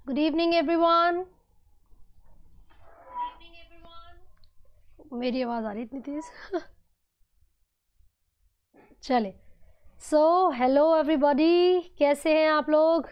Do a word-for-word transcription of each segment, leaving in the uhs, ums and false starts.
Good evening everyone. मेरी आवाज़ आ रही इतनी तेज़? चले, सो हेलो एवरीबॉडी, कैसे हैं आप लोग?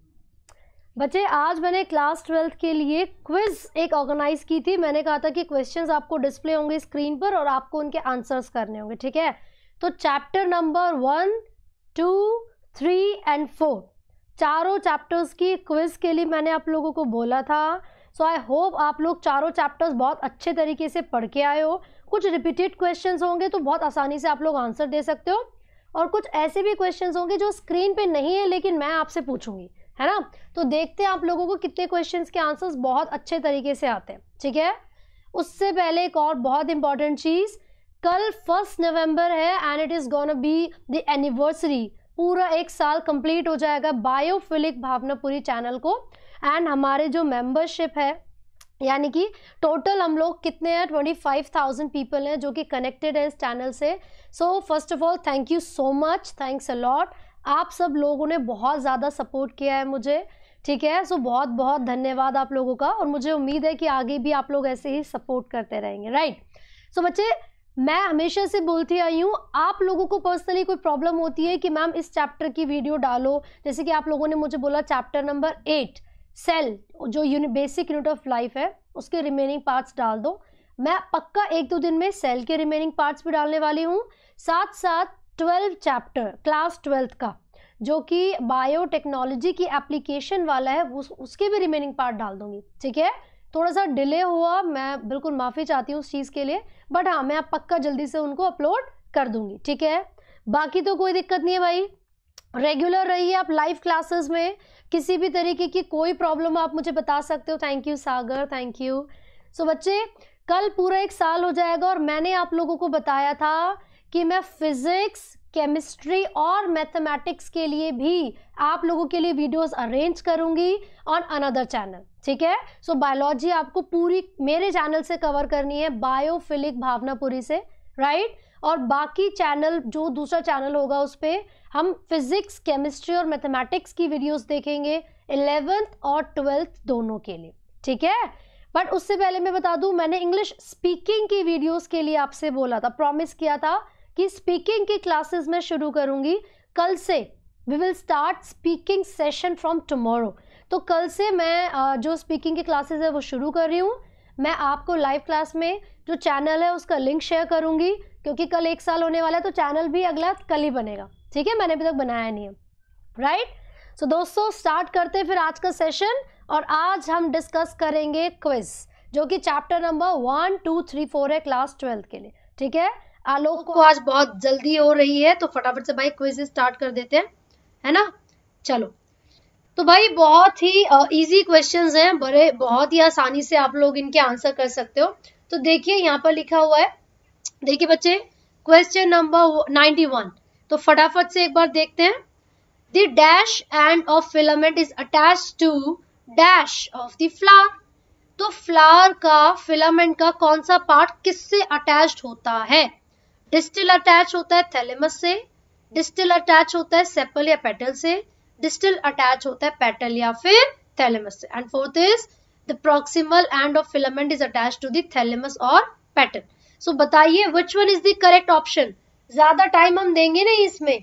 बच्चे, आज मैंने क्लास ट्वेल्थ के लिए क्विज़ एक ऑर्गेनाइज की थी। मैंने कहा था कि क्वेश्चंस आपको डिस्प्ले होंगे स्क्रीन पर और आपको उनके आंसर्स करने होंगे, ठीक है? तो chapter number one, two, three and four, चारों चैप्टर्स की क्विज़ के लिए मैंने आप लोगों को बोला था। सो आई होप आप लोग चारों चैप्टर्स बहुत अच्छे तरीके से पढ़ के आए हो। कुछ रिपीटेड क्वेश्चंस होंगे तो बहुत आसानी से आप लोग आंसर दे सकते हो, और कुछ ऐसे भी क्वेश्चंस होंगे जो स्क्रीन पे नहीं है लेकिन मैं आपसे पूछूंगी, है ना? तो देखते हैं आप लोगों को कितने क्वेश्चंस के आंसर्स बहुत अच्छे तरीके से आते हैं, ठीक है? उससे पहले एक और बहुत इंपॉर्टेंट चीज़, कल फर्स्ट नवंबर है and it is gonna be the anniversary. पूरा एक साल कंप्लीट हो जाएगा बायोफिलिक भावनापुरी चैनल को, एंड हमारे जो मेंबरशिप है, यानी कि टोटल हम लोग कितने हैं, ट्वेंटी फाइव थाउजेंड पीपल हैं जो कि कनेक्टेड है इस चैनल से। So first of all thank you so much, thanks a lot. आप सब लोगों ने बहुत ज़्यादा सपोर्ट किया है मुझे, ठीक है? सो so, बहुत बहुत धन्यवाद आप लोगों का, और मुझे उम्मीद है कि आगे भी आप लोग ऐसे ही सपोर्ट करते रहेंगे, राइट? सो so, बच्चे, मैं हमेशा से बोलती आई हूँ, आप लोगों को पर्सनली कोई प्रॉब्लम होती है कि मैम इस चैप्टर की वीडियो डालो, जैसे कि आप लोगों ने मुझे बोला चैप्टर नंबर एट सेल, जो uni basic unit of life है, उसके रिमेनिंग पार्ट्स डाल दो। मैं पक्का एक दो दिन में सेल के रिमेनिंग पार्ट्स भी डालने वाली हूँ, साथ साथ ट्वेल्व चैप्टर क्लास ट्वेल्थ का जो कि बायोटेक्नोलॉजी की एप्लीकेशन वाला है, उस, उसके भी रिमेनिंग पार्ट डाल दूंगी, ठीक है? थोड़ा सा डिले हुआ, मैं बिल्कुल माफ़ी चाहती हूँ उस चीज़ के लिए, बट हाँ, मैं पक्का जल्दी से उनको अपलोड कर दूंगी, ठीक है? बाकी तो कोई दिक्कत नहीं है भाई, रेगुलर रहिए आप लाइव क्लासेस में। किसी भी तरीके की कोई प्रॉब्लम आप मुझे बता सकते हो। Thank you Sagar, thank you. So बच्चे, कल पूरा एक साल हो जाएगा और मैंने आप लोगों को बताया था कि मैं फिजिक्स, केमिस्ट्री और मैथमेटिक्स के लिए भी आप लोगों के लिए वीडियोस अरेंज करूंगी ऑन अनदर चैनल, ठीक है? सो बायोलॉजी आपको पूरी मेरे चैनल से कवर करनी है, बायोफिलिक भावनापुरी से, राइट? और बाकी चैनल, जो दूसरा चैनल होगा उस पर हम फिजिक्स, केमिस्ट्री और मैथमेटिक्स की वीडियोस देखेंगे, इलेवेंथ और ट्वेल्थ दोनों के लिए, ठीक है? बट उससे पहले मैं बता दूं, मैंने इंग्लिश स्पीकिंग की वीडियोस के लिए आपसे बोला था, प्रॉमिस किया था कि स्पीकिंग की क्लासेस मैं शुरू करूंगी कल से। We will start speaking session from tomorrow. तो कल से मैं जो स्पीकिंग की क्लासेस है वो शुरू कर रही हूँ। मैं आपको लाइव क्लास में जो चैनल है उसका लिंक शेयर करूंगी, क्योंकि कल एक साल होने वाला है, तो चैनल भी अगला कल ही बनेगा, ठीक है? मैंने अभी तक बनाया नहीं है, राइट? सो दोस्तों, स्टार्ट करते हैं फिर आज का सेशन, और आज हम डिस्कस करेंगे क्विज, जो कि chapter number one, two, three, four है क्लास ट्वेल्थ के लिए, ठीक है? आलोक को आज बहुत जल्दी हो रही है, तो फटाफट से भाई क्विज स्टार्ट कर देते हैं, है ना? चलो, तो भाई बहुत ही इजी क्वेश्चंस हैं, बड़े बहुत ही आसानी से आप लोग इनके आंसर कर सकते हो। तो देखिए यहाँ पर लिखा हुआ है, देखिए बच्चे, क्वेश्चन नंबर नाइंटी वन। तो फटाफट से एक बार देखते हैं। The dash end of filament is attached to dash of the flower. तो फ्लावर का, फिलामेंट का कौन सा पार्ट किससे अटैच्ड होता है? डिस्टिल अटैच होता है थैलेमस से, डिस्टिल अटैच होता है सेपल या पेटल से, डिस्टिल अटैच होता है पेटल या फिर थैलेमस से, and fourth is the proximal end of filament is attached to the thalamus और पेटल। सो so, बताइए which one is the correct option? ज्यादा टाइम हम देंगे नहीं इसमें।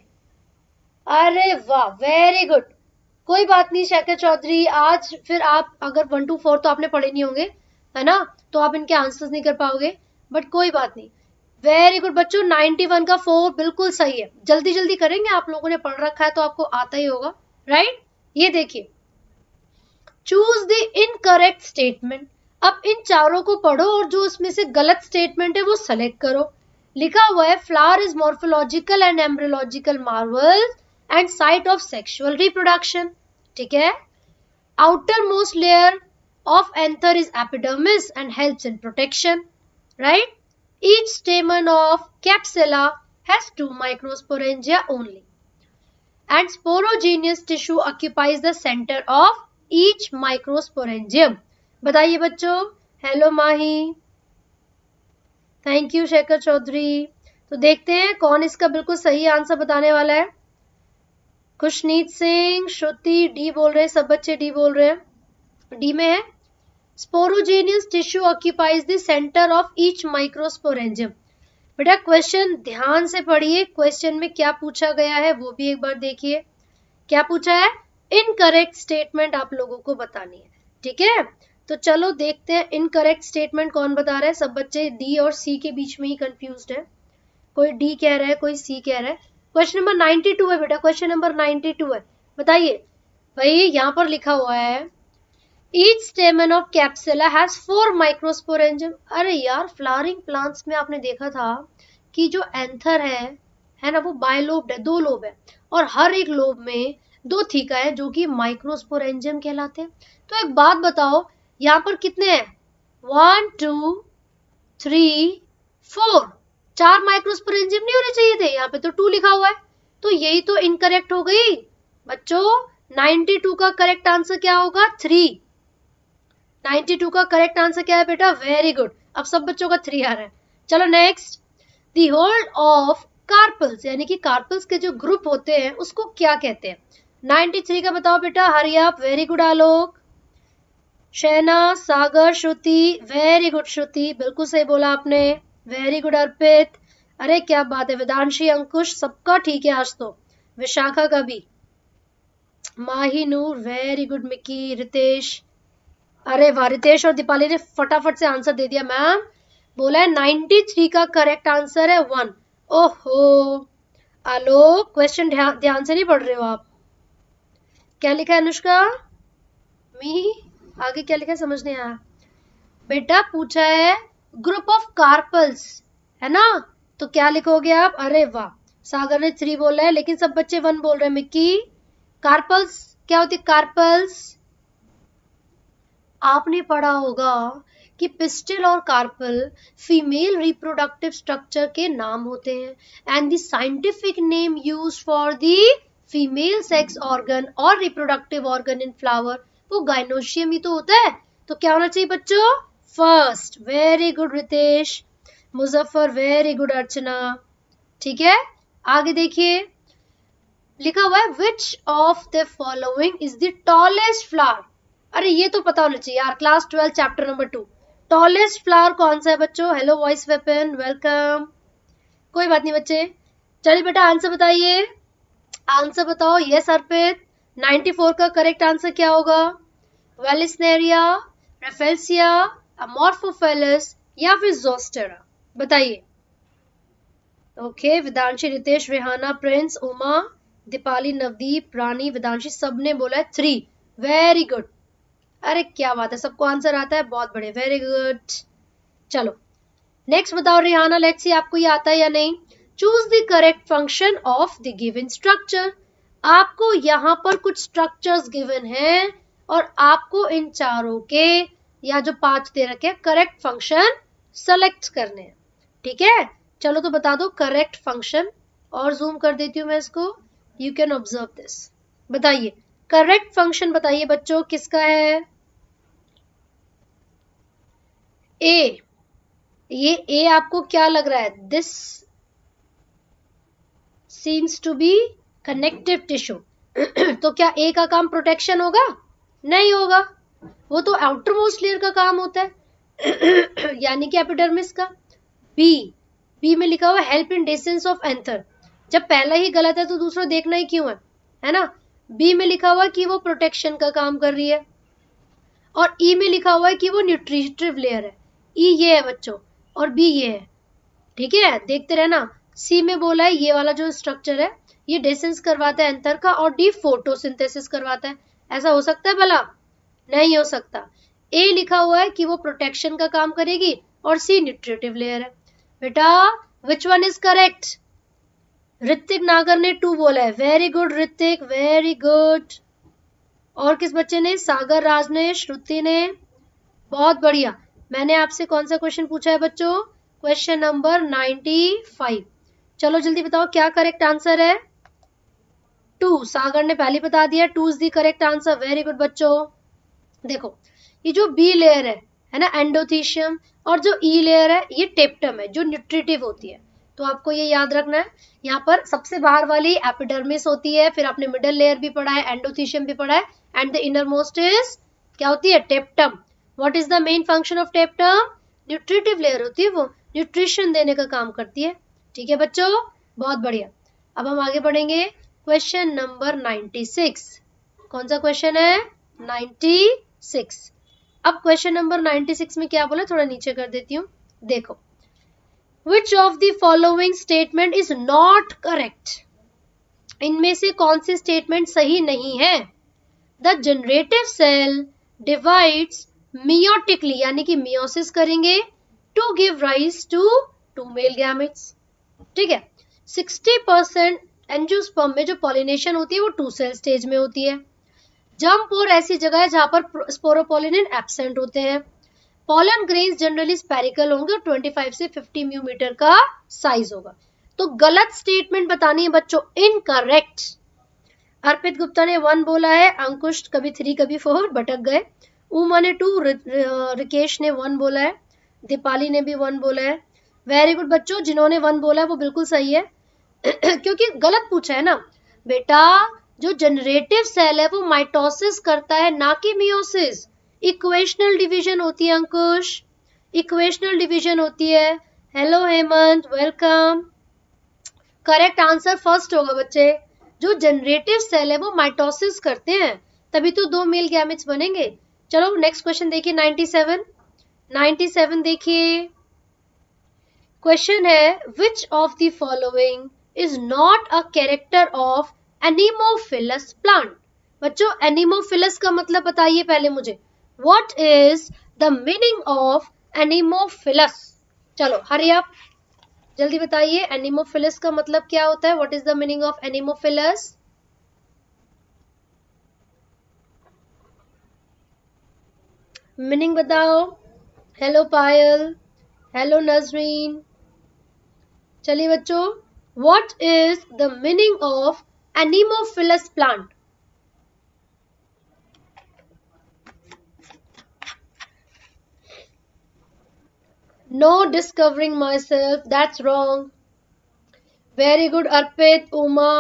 अरे वाह, वेरी गुड। कोई बात नहीं शेखर चौधरी, आज फिर आप अगर वन टू फोर तो आपने पढ़े नहीं होंगे, है ना? तो आप इनके आंसर्स नहीं कर पाओगे, बट कोई बात नहीं। वेरी गुड बच्चों, नाइंटी वन का फोर बिल्कुल सही है। जल्दी जल्दी करेंगे, आप लोगों ने पढ़ रखा है तो आपको आता ही होगा, राइट? ये देखिए, चूज द इनकरेक्ट स्टेटमेंट। अब इन चारों को पढ़ो और जो इसमें से गलत स्टेटमेंट है वो सेलेक्ट करो। लिखा हुआ है, flower is morphological and embryological marvels and site of sexual reproduction, ठीक है? Outer most layer of anther is epidermis and helps in protection, right? Each stamen of Capsella has two microsporangia only, and sporogenous tissue occupies the center of each microsporangium. बताइए बच्चों। Hello Mahi, thank you Shekhar Chaudhary. तो देखते हैं कौन इसका बिल्कुल सही answer बताने वाला है। खुशनीत सिंह, श्रुति डी बोल रहे हैं, सब बच्चे डी बोल रहे हैं। डी में है sporogenous tissue occupies the centre of each microsporangium. बेटा क्वेश्चन ध्यान से पढ़िए, क्वेश्चन में क्या पूछा गया है वो भी एक बार देखिए। क्या पूछा है? इनकरेक्ट स्टेटमेंट आप लोगों को बतानी है, ठीक है। तो चलो देखते हैं इनकरेक्ट स्टेटमेंट कौन बता रहा है। सब बच्चे डी और सी के बीच में ही कंफ्यूज्ड है, कोई डी कह रहा है कोई सी कह रहा है। क्वेश्चन नंबर नाइंटी टू है बेटा, क्वेश्चन नंबर नाइंटी टू है। बताइए भाई, यहाँ पर लिखा हुआ है each stamen of capsula has four microsporangium. अरे यार फ्लावरिंग प्लांट्स में आपने देखा था कि जो एंथर है है ना वो बायलोब्ड है, दो लोब है, और हर एक लोब में दो थीका है जो कि माइक्रोस्पोरेंजियम कहलाते हैं। तो एक बात बताओ, यहाँ पर कितने हैं? वन टू थ्री फोर, चार माइक्रोस्पोरेंजियम नहीं होने चाहिए थे, यहाँ पे तो टू लिखा हुआ है, तो यही तो इनकरेक्ट हो गई बच्चों। नाइंटी टू का करेक्ट आंसर क्या होगा? थ्री। नाइंटी टू का करेक्ट आंसर क्या है बेटा? वेरी गुड, अब सब बच्चों का थ्री आ रहा है। चलो next, the whorl of carpels, यानी कि कार्पल्स के जो ग्रुप होते हैं उसको क्या कहते हैं? नाइंटी थ्री का बताओ बेटा, हरी आप। Very good Alok, Shaina, Sagar, Shruti, very good Shruti, बिल्कुल सही बोला आपने। वेरी गुड अर्पित, अरे क्या बात है। वेदांशी, अंकुश, सबका ठीक है आज तो, विशाखा का भी। Mahi Noor, very good Mickey, Ritesh, अरे वाह, रितेश और दीपाली ने फटाफट से आंसर दे दिया। मैम बोला है नाइंटी थ्री का करेक्ट आंसर है वन। ओहो आलोक, क्वेश्चन ध्यान से नहीं पढ़ रहे हो आप। क्या लिखा है अनुष्का? मी आगे क्या लिखा है समझ नहीं आया बेटा। पूछा है ग्रुप ऑफ कार्पल्स, है ना, तो क्या लिखोगे आप? अरे वाह, सागर ने थ्री बोला है लेकिन सब बच्चे वन बोल रहे हैं। मिक्की, कार्पल्स क्या होती है? कार्पल्स आपने पढ़ा होगा कि पिस्टिल और कार्पल फीमेल रिप्रोडक्टिव स्ट्रक्चर के नाम होते हैं and the scientific name used for the female sex organ और रिप्रोडक्टिव ऑर्गन इन फ्लावर वो गाइनोशियम ही तो होता है। तो क्या होना चाहिए बच्चों? First. Very good Ritesh, Muzaffar, very good Archana, ठीक है। आगे देखिए, लिखा हुआ है which of the following is the tallest flower. अरे ये तो पता होना चाहिए यार, class twelve chapter number two, tallest flower कौन सा है बच्चों? Hello voice weapon, welcome. कोई बात नहीं बच्चे, चलिए बेटा आंसर बताइए, आंसर बताओ। यस अर्पित, नाइंटी फोर का करेक्ट आंसर क्या होगा? वेलिस्नेरिया, रेफेल्सिया, अमॉर्फोफेलस या फिर जोस्टेरा? बताइए। ओके, वेदांशी, रितेश, रेहाना, प्रिंस, उमा, दीपाली, नवदीप, रानी, वेदांशी, सबने बोला है थ्री। वेरी गुड, अरे क्या बात है, सबको आंसर आता है, बहुत बढ़िया, वेरी गुड। चलो नेक्स्ट बताओ रेहाना, लेट्स सी आपको ये आता है या नहीं। Choose the correct function of the given structure. आपको यहाँ पर कुछ स्ट्रक्चर्स गिवन हैं और आपको इन चारों के या जो पांच दे रखे करेक्ट फंक्शन सेलेक्ट करने हैं, ठीक है। चलो तो बता दो करेक्ट फंक्शन, और जूम कर देती हूँ मैं इसको, यू कैन ऑब्जर्व दिस। बताइए करेक्ट फंक्शन, बताइए बच्चों किसका है? ए। ये ए आपको क्या लग रहा है? This seems to be connective tissue. तो क्या ए का काम प्रोटेक्शन होगा? नहीं होगा, वो तो आउटर मोस्ट लेयर का काम होता है यानी कि एपिडर्मिस का। बी, बी में लिखा हुआ help in distance of anther. जब पहला ही गलत है तो दूसरा देखना ही क्यों है, है ना। बी में लिखा हुआ कि वो प्रोटेक्शन का काम कर रही है, और ई में लिखा हुआ है कि वो न्यूट्रिटिव लेयर है। ई ये है बच्चों और बी ये है, ठीक है, देखते रहना। सी में बोला है ये वाला जो स्ट्रक्चर है ये डिस्टेंस करवाता है एंथर का, और डी फोटोसिंथेसिस करवाता है। ऐसा हो सकता है भला? नहीं हो सकता। ए लिखा हुआ है कि वो प्रोटेक्शन का काम करेगी और सी न्यूट्रिटिव लेयर है। बेटा which one is correct? Hrithik Nagar ने टू बोला है, very good Hrithik, very good. और किस बच्चे ने? सागर राज ने, श्रुति ने, बहुत बढ़िया। मैंने आपसे कौन सा क्वेश्चन पूछा है बच्चों? Question number ninety five. चलो जल्दी बताओ क्या करेक्ट आंसर है? टू, सागर ने पहले बता दिया, two is the correct answer, very good बच्चों। देखो ये जो बी लेयर है है ना एंडोथीशियम, और जो ई लेयर है ये टेप्टम है जो न्यूट्रिटिव होती है। तो आपको ये याद रखना है, यहाँ पर सबसे बाहर वाली एपिडर्मिस होती है, फिर आपने मिडल लेयर भी पढ़ा है, एंडोथीशियम भी पढ़ा है, and the innermost is क्या होती है? Tapetum. What is the main function of tapetum? Nutritive layer होती है, वो न्यूट्रिशन देने का काम करती है। ठीक है बच्चों, बहुत बढ़िया। अब हम आगे बढ़ेंगे। Question number ninety six. कौन सा क्वेश्चन है? Ninety six. अब क्वेश्चन नंबर नाइन्टी सिक्स में क्या बोला, थोड़ा नीचे कर देती हूँ, देखो। Which of the following statement is not correct? इनमें से कौन सी स्टेटमेंट सही नहीं है? The generative cell divides meiotically, यानी कि meiosis करेंगे to give rise to two male gametes। ठीक है, सिक्सटी परसेंट एंजियोस्पर्म में जो पॉलिनेशन होती है वो टू सेल स्टेज में होती है। जंप और ऐसी जगह है जहां पर स्पोरोपोलिनेन एब्सेंट होते हैं। पॉलन ग्रेन्स जनरली स्पेरिकल होंगे और पच्चीस से पचास म्यूमीटर का साइज होगा। तो गलत स्टेटमेंट बतानी है बच्चों, इनकरेक्ट। अर्पित गुप्ता ने वन बोला है, अंकुश कभी थ्री कभी फोर, भटक गए। उमा ने टू, रिकेश ने वन बोला है, दीपाली ने भी वन बोला है। वेरी गुड बच्चों, जिन्होंने वन बोला है वो बिल्कुल सही है क्योंकि गलत पूछा है ना बेटा। जो जनरेटिव सेल है वो माइटोसिस करता है, ना कि मियोसिस। इक्वेशनल डिवीजन होती है अंकुश, इक्वेशनल डिवीजन होती है। Hello Hemant, welcome. Correct answer first होगा बच्चे। जो जनरेटिव सेल है वो माइटोसिस करते हैं, तभी तो दो मेल गैमेट्स बनेंगे। चलो नेक्स्ट क्वेश्चन देखिए, नाइन्टी सेवन। नाइन्टी सेवन देखिए, क्वेश्चन है which of the following is not a character of anemophilous plant. बच्चों एनीमोफिलस का मतलब बताइए पहले मुझे, what is the meaning of anemophilous? चलो हरी अप, जल्दी बताइए, एनीमोफिलस का मतलब क्या होता है? What is the meaning of anemophilous? Meaning बताओ। Hello Payal, hello Nazreen. चलिए बच्चों, what is the meaning of anemophilous plant? No discovering myself, that's wrong. Very good Arpit, Uma.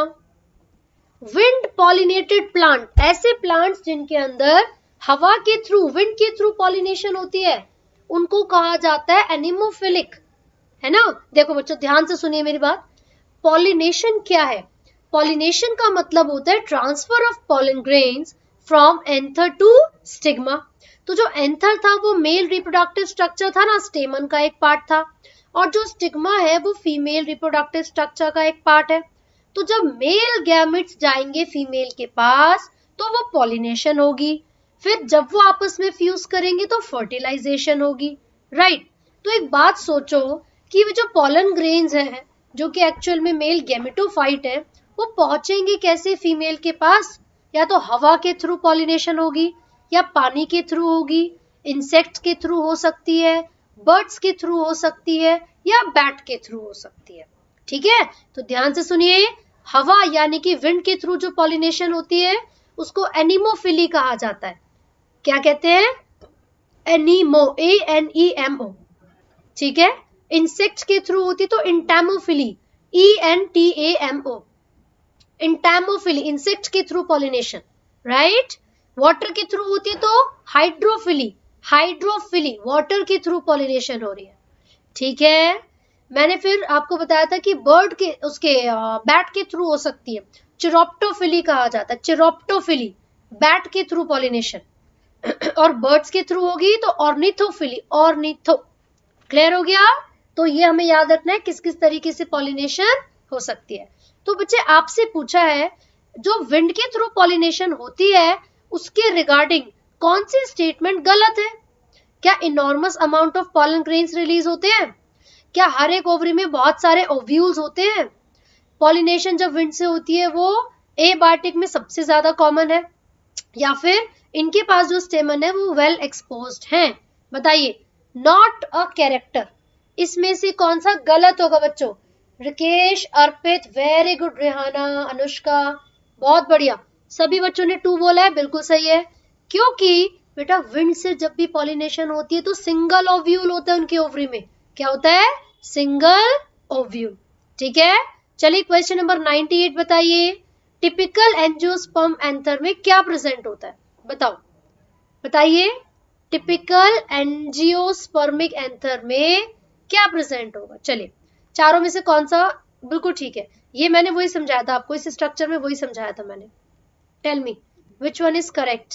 Wind pollinated plant, ऐसे plants जिनके अंदर हवा के थ्रू, विंड के through pollination होती है, उनको कहा जाता है एनिमोफिलिक, है ना। देखो बच्चों ध्यान से सुनिए मेरी बात। पॉलिनेशन क्या है? पॉलिनेशन का मतलब होता है transfer of pollen grains from anther to stigma. तो जो एंथर था वो मेल रिप्रोडक्टिव स्ट्रक्चर था ना, स्टेमन का एक पार्ट था, और जो स्टिग्मा है वो फीमेल रिप्रोडक्टिव स्ट्रक्चर का एक पार्ट है। तो जब मेल गैमेट्स जाएंगे फीमेल के पास तो वो पॉलिनेशन होगी, फिर जब वो आपस में फ्यूज करेंगे तो फर्टिलाइजेशन होगी, राइट। तो एक बात सोचो कि वो जो पॉलन ग्रेन्स हैं जो कि एक्चुअल में मेल गैमेटोफाइट है, वो पहुंचेंगे कैसे फीमेल के पास? या तो हवा के थ्रू पॉलिनेशन होगी, या पानी के थ्रू होगी, इंसेक्ट्स के थ्रू हो सकती है, बर्ड्स के थ्रू हो सकती है, या बैट के थ्रू हो सकती है। ठीक है, तो ध्यान से सुनिए, हवा यानी कि विंड के थ्रू जो पॉलिनेशन होती है उसको एनिमोफिली कहा जाता है। क्या कहते हैं? Anemo, A N E M O. ठीक है, इंसेक्ट के थ्रू होती तो entomophily, E N T A M O. Entomophily insect के थ्रू पॉलिनेशन, राइट। वाटर के थ्रू होती है तो हाइड्रोफिली, हाइड्रोफिली वाटर के थ्रू पॉलिनेशन हो रही है। ठीक है, मैंने फिर आपको बताया था कि बर्ड के उसके बैट के थ्रू हो सकती है, चिरोप्टोफिली कहा जाता है, चिरोप्टोफिली बैट के थ्रू पॉलिनेशन। और बर्ड्स के थ्रू होगी तो ऑर्निथोफिली, ऑर्निथो। क्लियर हो गया? तो ये हमें याद रखना है किस किस तरीके से पॉलिनेशन हो सकती है। तो बच्चे आपसे पूछा है जो विंड के थ्रू पॉलिनेशन होती है उसके रिगार्डिंग कौन सी स्टेटमेंट गलत है? क्या enormous amount of pollen grains release होते हैं? क्या हर एक ओवरी में बहुत सारे ओव्यूल्स होते हैं? पॉलिनेशन जब विंड से होती है वो एबायोटिक में सबसे ज्यादा कॉमन है, या फिर इनके पास जो स्टेमन है वो वेल एक्सपोज्ड हैं? बताइए, नॉट अ कैरेक्टर, इसमें से कौन सा गलत होगा बच्चों? रिकेश, अर्पित, वेरी गुड, रेहाना, अनुष्का, बहुत बढ़िया। सभी बच्चों ने टू बोला है, बिल्कुल सही है। क्योंकि बेटा विंड से जब भी पॉलिनेशन होती है तो सिंगल ओव्यूल होता है उनके ओवरी में। क्या होता है? Single ovule. ठीक है, चलिए क्वेश्चन नंबर नाइन्टी एट बताइए, टिपिकल एंजियोस्पर्म एंथर में क्या प्रेजेंट होता है? बताओ। बताइए टिपिकल एंजियोस्पर्मिक एंथर में क्या प्रेजेंट होगा? चलिए चारों में से कौन सा बिल्कुल ठीक है? ये मैंने वही समझाया था आपको, इस स्ट्रक्चर में वही समझाया था मैंने। Tell me which one is correct?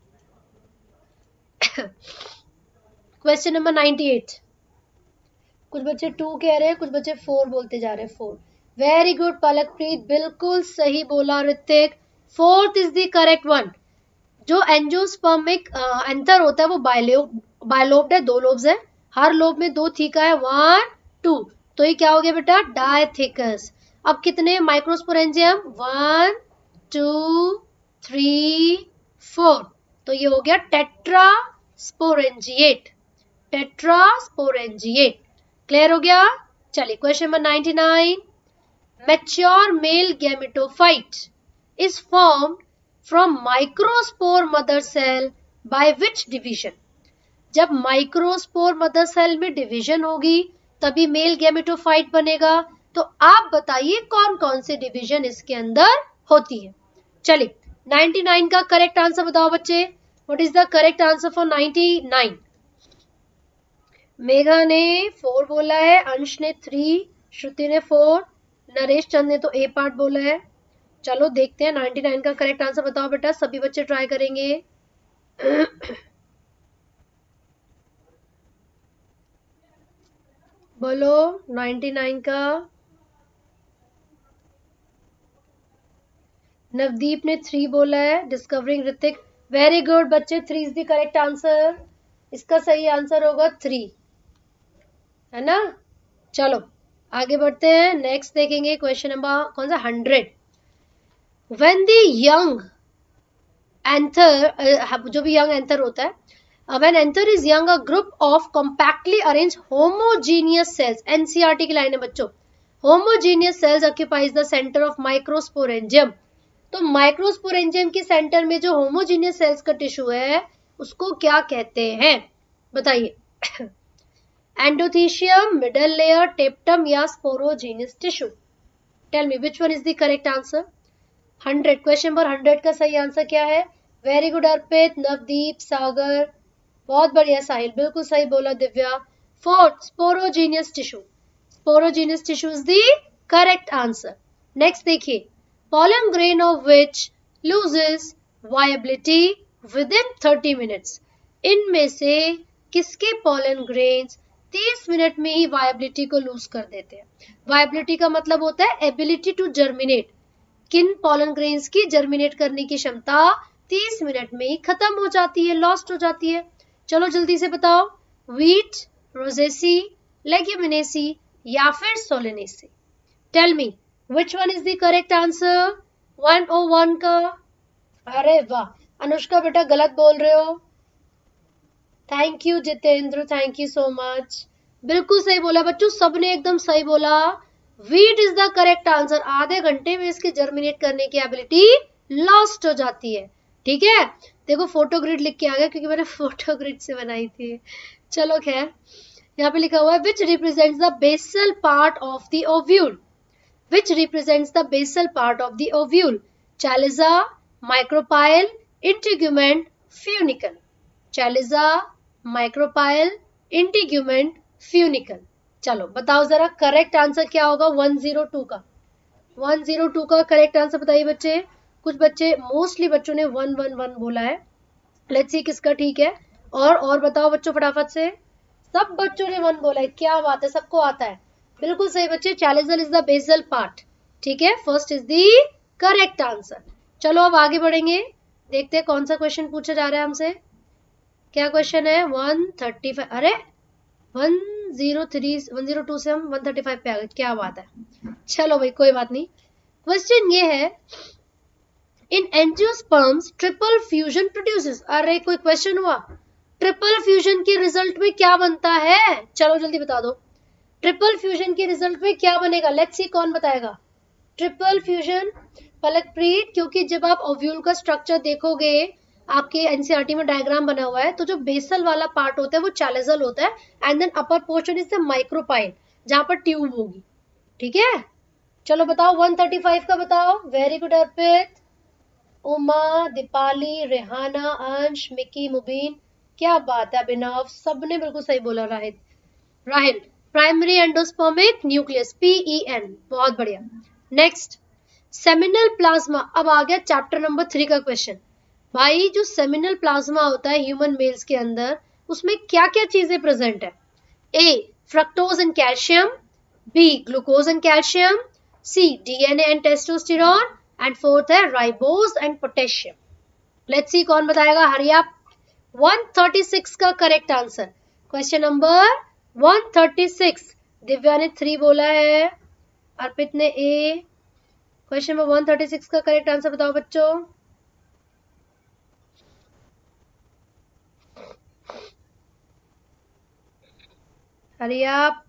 Question number ninety eight. कुछ बच्चे टू कह रहे हैं, कुछ बच्चे फोर बोलते जा रहे हैं। फोर, वेरी गुड पलकप्रीत, बिल्कुल सही बोला Hrithik. Fourth is the correct one. जो एंजियोस्पर्मिक एंथर होता है वो बायलोब बायलोब्ड है, दो लोब्स है, हर लोब में दो थीका है, वन टू, तो ये क्या हो गया बेटा? डायथिकस। अब कितने microsporangium? One two three four, तो ये हो गया टेट्रास्पोरेंजिएट। टेट्रास्पोरेंजिएट क्लियर हो गया? चलिए question number ninety nine. Mature male gametophyte is formed from microspore mother cell by which division? जब माइक्रोस्पोर मदर सेल में डिवीजन होगी तभी मेल गैमेटोफाइट बनेगा। तो आप बताइए कौन कौन से डिवीजन इसके अंदर होती है? चलिए नाइंटी नाइन का करेक्ट आंसर बताओ बच्चे। What is the correct answer for ninety nine? Megha ने फोर बोला है, अंश ने थ्री, श्रुति ने फोर, नरेश चंद ने तो ए पार्ट बोला है। चलो देखते हैं नाइंटी नाइन का करेक्ट आंसर बताओ बेटा, सभी बच्चे ट्राई करेंगे। बोलो नाइंटी नाइन का। नवदीप ने थ्री बोला है, डिस्कवरिंग ऋतिक, वेरी गुड बच्चे, three is the correct answer. इसका सही आंसर होगा थ्री, है ना? चलो आगे बढ़ते हैं, नेक्स्ट देखेंगे क्वेश्चन नंबर कौन सा? Hundred. When the young anther, जो भी यंग एंथर होता है, when anther is young a group of compactly arrange homogeneous cells, NCERT की लाइन है बच्चों, homogeneous cells occupies the centre of microsporangium. तो माइक्रोस्पोरेंजियम के सेंटर में जो होमोजीनियस सेल्स का टिश्यू है उसको क्या कहते हैं? बताइए। एंडोथीशियम, मिडल लेयर, टेप्टम या sporogenous tissue? Tell me which one is the correct answer? Hundred, question number hundred का सही आंसर क्या है? वेरी गुड अर्पित, नवदीप, सागर, बहुत बढ़िया साहिल, बिल्कुल सही बोला Divya. Fourth, sporogenous tissue. Sporogenous tissue is the correct answer. Next देखिए, pollen grain of which loses viability within thirty minutes? इनमें से किसके pollen grains तीस मिनट में ही viability को लूज कर देते हैं? viability का मतलब होता है ability to germinate। किन pollen grains की germinate करने की क्षमता तीस मिनट में ही खत्म हो जाती है, लॉस्ट हो जाती है? चलो जल्दी से बताओ। wheat, rosaceae, leguminaceae या फिर solanaceae? Tell me Which one is the correct answer? One O one का। अरे वाह अनुष्का बेटा गलत बोल रहे हो। Thank you Jitendra, thank you so much, बिल्कुल सही बोला बच्चों, सबने एकदम सही बोला। Wheat is the correct answer. आधे घंटे में इसके जर्मिनेट करने की एबिलिटी लॉस्ट हो जाती है। ठीक है, देखो फोटो ग्रिड लिख के आ गया क्योंकि मैंने फोटो ग्रिड से बनाई थी। चलो खैर, यहाँ पे लिखा हुआ है which represents the basal part of the ovule? Which represents the basal part of the ovule? Chaliza, micropyle, integument, funicle. Chaliza, micropyle, integument, funicle. चलो बताओ जरा करेक्ट आंसर क्या होगा वन ज़ीरो टू का? वन ज़ीरो टू का correct answer बताइए बच्चे। कुछ बच्चे, मोस्टली बच्चों ने वन वन वन बोला है। लेट्स सी किसका ठीक है। और और बताओ बच्चों फटाफट से। सब बच्चों ने वन बोला है, क्या बात है, सबको आता है, बिल्कुल सही बच्चे। Chalazal is the basal part. ठीक है, first is the correct answer. चलो अब आगे बढ़ेंगे, देखते हैं कौन सा क्वेश्चन पूछा जा रहा है हमसे। क्या क्वेश्चन है? One thirty five. अरे one zero three one zero two से हम वन थर्टी फाइव पे आ गए, क्या बात है। चलो भाई कोई बात नहीं। क्वेश्चन ये है, in angiosperms triple fusion produces. अरे कोई क्वेश्चन हुआ, ट्रिपल फ्यूजन के रिजल्ट में क्या बनता है? चलो जल्दी बता दो, ट्रिपल फ्यूजन के रिजल्ट में क्या बनेगा? लेट्स सी कौन बताएगा। ट्रिपल फ्यूजन पलकप्रीत, क्योंकि जब आप ओव्यूल का स्ट्रक्चर देखोगे, आपके एनसीईआरटी में डायग्राम बना हुआ है, तो जो बेसल वाला पार्ट होता है वो चैलिजल होता है, and then upper portion is the micropyle जहां पर ट्यूब होगी। ठीक है, चलो बताओ वन थर्टी फाइव का बताओ। Very good Arpit, Uma, Deepali, Rehana, Ansh, Mickey, मुबीन, क्या बात है अभिनव, सबने बिल्कुल सही बोला। Rahil Rahil primary endospermic nucleus, PEN, बहुत बढ़िया। Next, seminal plasma. अब आ गया चैप्टर नंबर थ्री का क्वेश्चन। भाई जो सेमिनल प्लाज्मा होता है ह्यूमन मेल्स के अंदर, उसमें क्या क्या चीजें प्रेजेंट है? A fructose and calcium, B glucose and calcium, C DNA and testosterone, and fourth है ribose and potassium. Let's see कौन बताएगा, हरी आप। वन थर्टी सिक्स का correct answer, question number one thirty six. Divya ने three बोला है, अर्पित ने A. Question number one thirty six का करेक्ट आंसर बताओ बच्चों। हरी आप।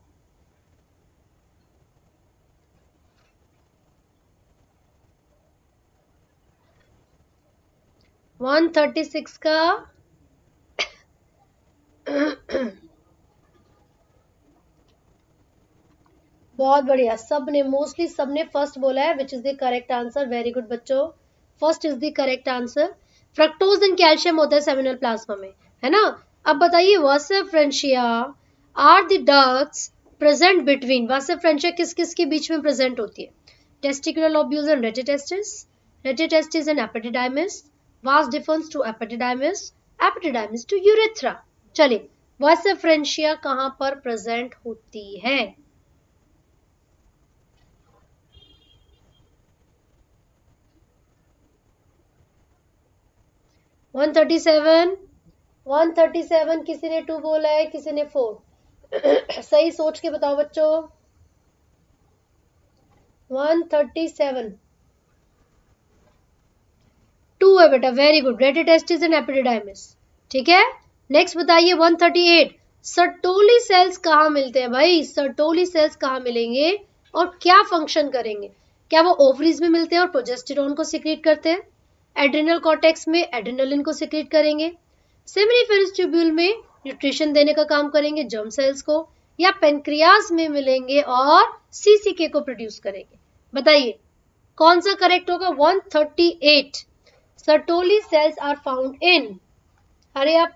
वन थर्टी सिक्स का बहुत बढ़िया, सबने मोस्टली सबने फर्स्ट बोला है, which is the correct answer. Very good बच्चों, first is the correct answer. Fructose and calcium होता है सेमिनल प्लाज्मा में, है ना। अब बताइए vasa efferentia are the ducts present between, vasa efferentia किस किस के बीच में प्रेजेंट होती है? Testicular lobules and rete testis, rete testis and epididymis, vas deferens to epididymis, epididymis to urethra. चलिए, वासेफ्रेंशिया कहां पर प्रेजेंट होती है? One thirty seven, one thirty seven, किसी ने टू बोला है, किसी ने फोर। सही सोच के बताओ बच्चों। वन थर्टी सेवन टू है बेटा, very good, rete testis and epididymis, ठीक है। नेक्स्ट बताइए one thirty eight, Sertoli cells कहाँ मिलते हैं भाई? सर्टोली सेल्स कहाँ मिलेंगे और क्या फंक्शन करेंगे? क्या वो ओवरीज में मिलते हैं और प्रोजेस्टेरोन को सिक्रीट करते हैं? एड्रिनल कॉर्टेक्स में एड्रिनलिन को सिक्रीट करेंगे? सेमिनिफेरस ट्यूब्यूल में न्यूट्रिशन देने का काम करेंगे जर्म सेल्स को, या पेनक्रियाज में मिलेंगे और सीसीके को प्रोड्यूस करेंगे? बताइए कौन सा करेक्ट होगा? One thirty eight, Sertoli cells are found in, अरे आप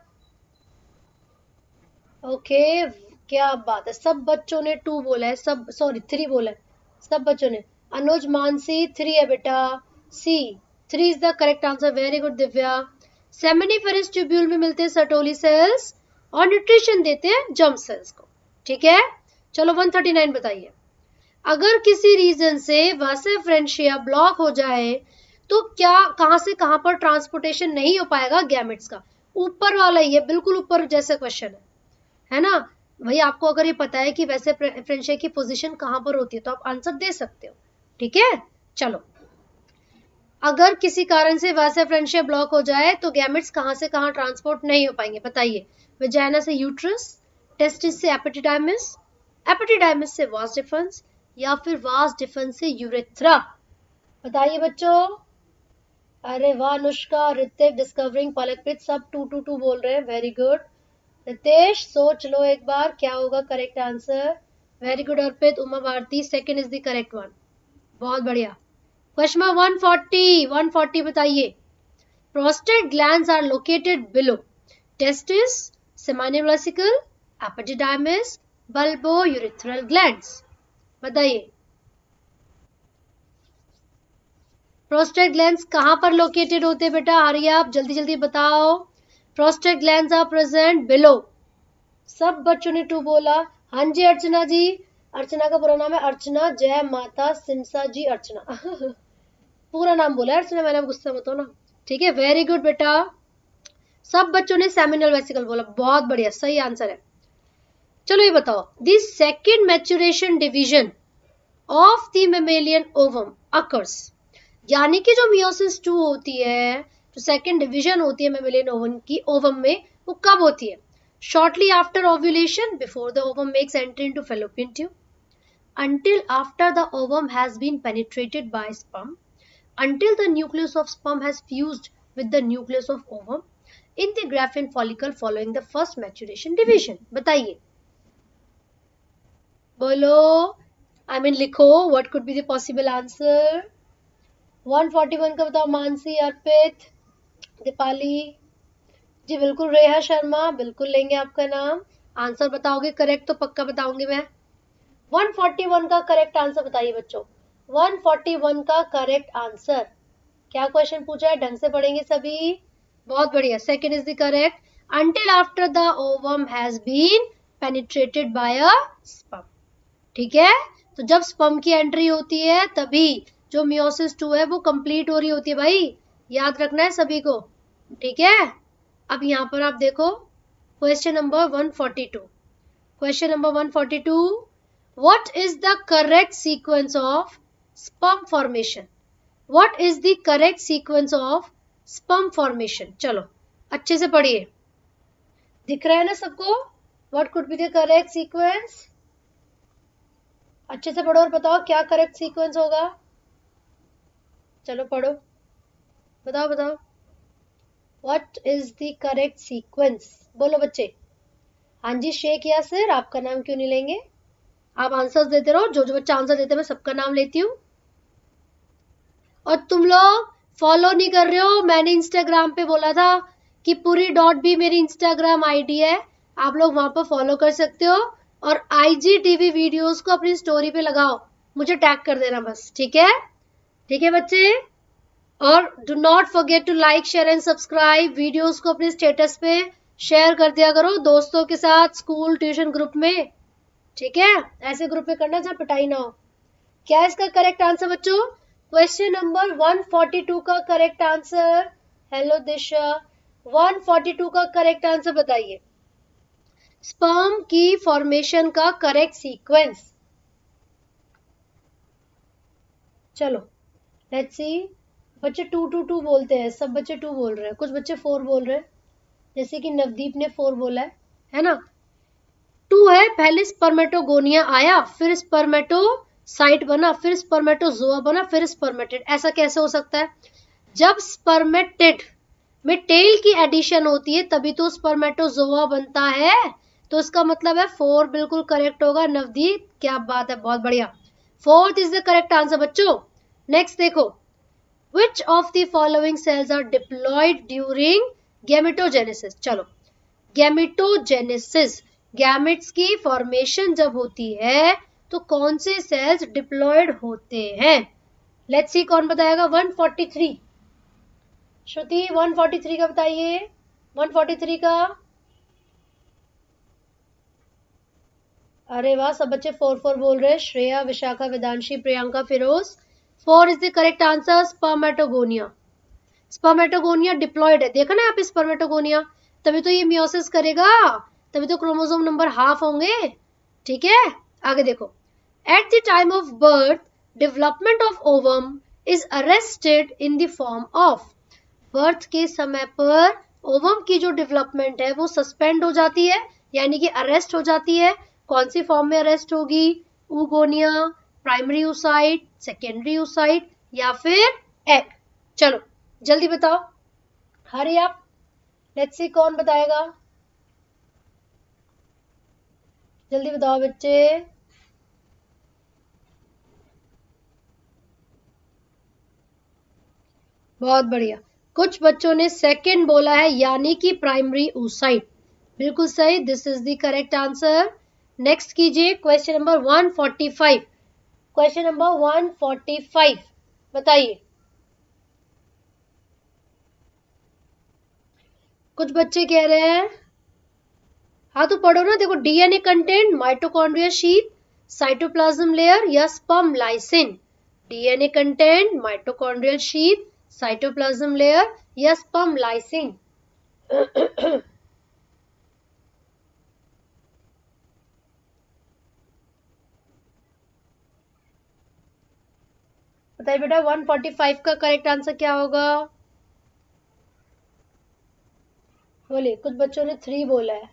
ओके okay, क्या बात है, सब बच्चों ने टू बोला है, सब सॉरी थ्री बोला है, सब बच्चों ने। अनुज मानसी थ्री है बेटा, C three is the correct answer, very good Divya. Seminiferous tubule में मिलते हैं सर्टोली सेल्स और न्यूट्रिशन देते हैं जर्म सेल्स को, ठीक है। चलो वन थर्टी नाइन बताइए, अगर किसी रीजन से वासेफ्रेंशिया ब्लॉक हो जाए तो क्या कहां से कहां पर ट्रांसपोर्टेशन नहीं हो पाएगा गैमेट्स का? ऊपर वाला ही है, बिल्कुल ऊपर जैसे क्वेश्चन है है ना भाई। आपको अगर ये पता है कि वैसे फ्रेंशिया की पोजीशन कहां पर होती है तो आप आंसर दे सकते हो, ठीक है। चलो, अगर किसी कारण से वासेफ्रेंशिया ब्लॉक हो जाए तो गैमेट्स कहां से कहां ट्रांसपोर्ट नहीं हो पाएंगे? बताइए, वेजाइना से यूट्रस, टेस्टिस से एपिडिडाइमिस, एपिडिडाइमिस से वास डिफरेंस, या फिर वास डिफरेंस से यूरेथ्रा? बताइए बच्चों। अरे वाह अनुष्का, ऋतिक, डिस्कवरिंग, पलकप्रीत, सब टू टू टू बोल रहे हैं, वेरी गुड। रितेश सोच लो एक बार क्या होगा correct answer. Very good Arpit, Uma Bharati, second is the correct one, बहुत बढ़िया। Question one forty, one forty बताइए, prostate glands are located below testis, seminal vesicle, epididymis, bulbourethral glands. बताइए प्रोस्टेट ग्लैंड्स कहां पर लोकेटेड होते हैं बेटा? आ रही है आप जल्दी जल्दी बताओ। Prostate glands are present below, सब बच्चों ने टू बोला। हाँ जी अर्चना जी, अर्चना का पूरा नाम है अर्चना जय माता सिमसा जी अर्चना। पूरा नाम बोला है अर्चना मैंने, गुस्सा मत हो ना, ठीक है। वेरी गुड बेटा, सब बच्चों ने सेमिनल वेसिकल बोला, बहुत बढ़िया, सही आंसर है। चलो ये बताओ, the second maturation division of the mammalian ovum occurs, यानी कि जो मियोसिस टू होती है, जो सेकंड डिवीजन होती है मेमेलियन ओवम की, ओवम में, वो कब होती है? Shortly after ovulation, before the ovum makes entry into fallopian tube, until after the ovum has been penetrated by sperm, until the nucleus of sperm has fused with the nucleus of ovum in the Graafian follicle following the first maturation division. बताइए, बोलो, I mean लिखो, what could be the possible answer? One forty one का बताओ मानसी, अर्पित, दीपाली जी, बिल्कुल रेहा शर्मा, बिल्कुल लेंगे आपका नाम। आंसर बताओगे करेक्ट तो पक्का बताऊंगी मैं। वन फोर्टी वन का करेक्ट आंसर बताइए बच्चों, वन फोर्टी वन का करेक्ट आंसर। क्या क्वेश्चन पूछा है, ढंग से पढ़ेंगे सभी। बहुत बढ़िया, second is the correct. until after the ovum has been penetrated by a sperm। ठीक है, तो जब स्पर्म की एंट्री होती है तभी जो मियोसिस टू है वो कंप्लीट हो रही होती है भाई, याद रखना है सभी को। ठीक है, अब यहाँ पर आप देखो question number one forty two. Question number one forty two, what is the correct sequence of sperm formation? What is the correct sequence of sperm formation? चलो अच्छे से पढ़िए, दिख रहा है ना सबको? What could be the correct sequence? अच्छे से पढ़ो और बताओ क्या करेक्ट सीक्वेंस होगा। चलो पढ़ो, बताओ बताओ, what is the correct sequence? बोलो बच्चे। हाँ जी शेख यासिर, आपका नाम क्यों नहीं लेंगे? आप आंसर्स देते रहो, जो जो बच्चा आंसर देते मैं सबका नाम लेती हूँ। और तुम लोग फॉलो नहीं कर रहे हो, मैंने इंस्टाग्राम पे बोला था कि पूरी डॉट भी मेरी इंस्टाग्राम आईडी है, आप लोग वहां पर फॉलो कर सकते हो। और आईजीटीवी वीडियोस को अपनी स्टोरी पे लगाओ, मुझे टैग कर देना बस। ठीक है, ठीक है बच्चे। और do not forget to like share and subscribe. Videos को अपने स्टेटस पे शेयर कर दिया करो दोस्तों के साथ, स्कूल ट्यूशन ग्रुप में। ठीक है, ऐसे ग्रुप में करना जहाँ पिटाई ना हो। क्या है इसका करेक्ट आंसर बच्चों? Question number one forty two का correct answer, hello Disha, one forty two का करेक्ट आंसर बताइए, स्पर्म की फॉर्मेशन का करेक्ट सीक्वेंस। चलो लेट्स सी। बच्चे टू टू टू बोलते हैं, सब बच्चे टू बोल रहे हैं, कुछ बच्चे फोर बोल रहे हैं, जैसे कि नवदीप ने फोर बोला है, है ना? टू है, पहले स्पर्मेटोगोनिया आया, फिर स्पर्मेटोसाइट बना, फिर स्पर्मेटोजोआ बना, फिर स्पर्मेटिड। ऐसा कैसे हो सकता है? जब स्पर्मेटिड में टेल की एडिशन होती है तभी तो स्पर्मेटोजोआ बनता है, तो इसका मतलब है फोर बिल्कुल करेक्ट होगा। नवदीप क्या बात है, बहुत बढ़िया, fourth is the correct answer बच्चों। नेक्स्ट देखो, which of the following cells are diploid during gametogenesis? चलो, गैमेटोजेनेसिस, गैमेट्स की फॉर्मेशन जब होती है तो कौन से सेल्स डिप्लॉयड होते हैं? लेट्स सी, कौन बताएगा? One forty three, Shruti one forty three का बताइए, वन फोर्टी थ्री का। अरे वाह, सब बच्चे फोर फोर बोल रहे हैं, Shreya, Vishakha, Vedanshi, Priyanka, Firoz. Four is the correct answer, spermatogonia. Spermatogonia diploid है, देखा ना यहाँ पे स्पर्मेटोगोनिया, तभी तो ये मियोसिस करेगा, तभी तो क्रोमोसोम नंबर हाफ होंगे। ठीक है, आगे देखो, at the time of birth development of ovum is arrested in the form of. Birth के समय पर ओवम की जो डेवलपमेंट है वो सस्पेंड हो जाती है, यानी कि अरेस्ट हो जाती है। कौन सी फॉर्म में अरेस्ट होगी? Oogonia, primary oocyte, secondary oocyte या फिर एग? चलो जल्दी बताओ, हरी आप, लेट्स सी कौन बताएगा, जल्दी बताओ बच्चे। बहुत बढ़िया, कुछ बच्चों ने सेकंड बोला है, यानी कि प्राइमरी oocyte, बिल्कुल सही, this is the correct answer. Next कीजिए question number one forty five. Question number one forty five बताइए। कुछ बच्चे कह रहे हैं, हाँ तो पढ़ो ना, देखो, DNA content mitochondria sheath, cytoplasm layer या sperm lysin? DNA content mitochondrial sheath, cytoplasm layer या स्पर्म लाइसिन? बताइए बेटा, वन फोर्टी फाइव का करेक्ट आंसर क्या होगा? बोलिए, कुछ बच्चों ने थ्री बोला है,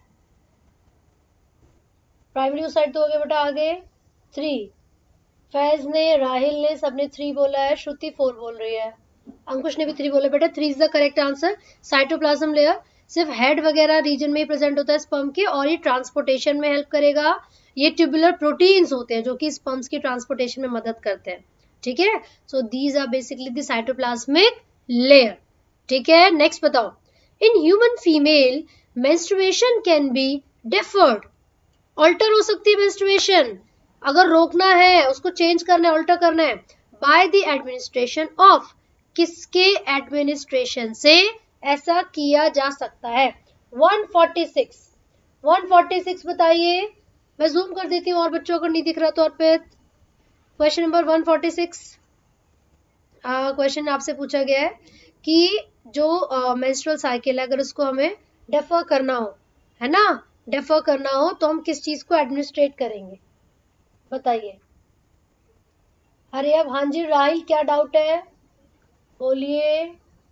प्राइमरी oocyte तो हो गया बेटा, आगे थ्री, फैज ने, राहिल ने, सबने थ्री बोला है, श्रुति फोर बोल रही है, अंकुश ने भी थ्री बोला। बेटा three is the correct answer. Cytoplasm layer सिर्फ हेड वगैरह रीजन में ही प्रेजेंट होता है स्पर्म के, और ये ट्रांसपोर्टेशन में हेल्प करेगा। ये ट्यूबुलर प्रोटीन्स होते हैं जो कि स्पर्म्स की ट्रांसपोर्टेशन में मदद करते हैं। ठीक है, so these are basically the cytoplasmic layer. ठीक है, नेक्स्ट बताओ, in human female menstruation can be deferred, alter हो सकती है मेंस्ट्रुएशन, अगर रोकना है, उसको चेंज करना है, ऑल्टर करना है, बाय द एडमिनिस्ट्रेशन ऑफ, किसके एडमिनिस्ट्रेशन से ऐसा किया जा सकता है। One forty six, one forty six बताइए, मैं जूम कर देती हूँ और बच्चों को नहीं दिख रहा तो Arpit. Question number one forty six, question आपसे पूछा गया है कि जो मेंस्ट्रुअल uh, साइकिल है, अगर उसको हमें डेफर करना हो, है ना, डेफर करना हो तो हम किस चीज को एडमिनिस्ट्रेट करेंगे, बताइए। अरे अब हाँ जी राहिल, क्या डाउट है, बोलिए।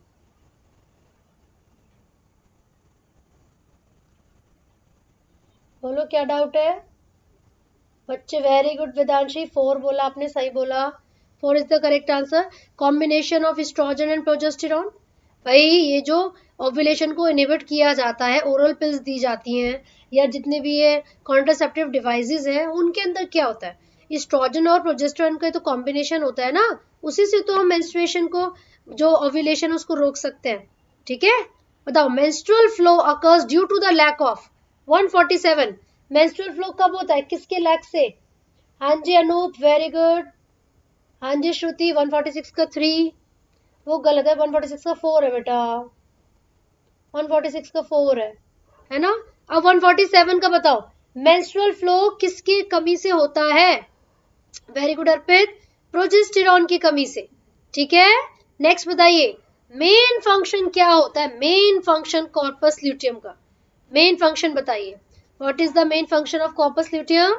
बोलो क्या डाउट है बच्चे। वेरी गुड वेदांशी, फोर बोला आपने, सही बोला, four is the correct answer. Combination of oestrogen and progesterone, भाई ये जो ओव्यूलेशन को इनहिबिट किया जाता है, ओरल पिल्स दी जाती हैं या जितने भी ये कॉन्ट्रासेप्टिव डिवाइसेस हैं, उनके अंदर क्या होता है, एस्ट्रोजन और प्रोजेस्टेरॉन का तो कॉम्बिनेशन होता है ना, उसी से तो हम मेंस्ट्रुएशन को, जो ओव्यूलेशन उसको रोक सकते हैं। ठीक है, बताओ, menstrual flow occurs due to the lack of, one forty seven, menstrual flow कब होता है, किसके लैक से। हाँ जी अनूप, वेरी गुड। हाँ जी श्रुति, वन फोर्टी सिक्स का थ्री, वो गलत है, वन फोर्टी सिक्स का फोर है बेटा, वन फोर्टी सिक्स का फोर है, है ना। अब वन फोर्टी सेवन का बताओ, मेंस्ट्रुअल फ्लो किसकी कमी से होता है। वेरी गुड अर्पित, प्रोजेस्टेरॉन की कमी से। ठीक है, नेक्स्ट बताइए, मेन फंक्शन क्या होता है, मेन फंक्शन कॉर्पस ल्यूटियम का, मेन फंक्शन बताइए, what is the main function of corpus luteum.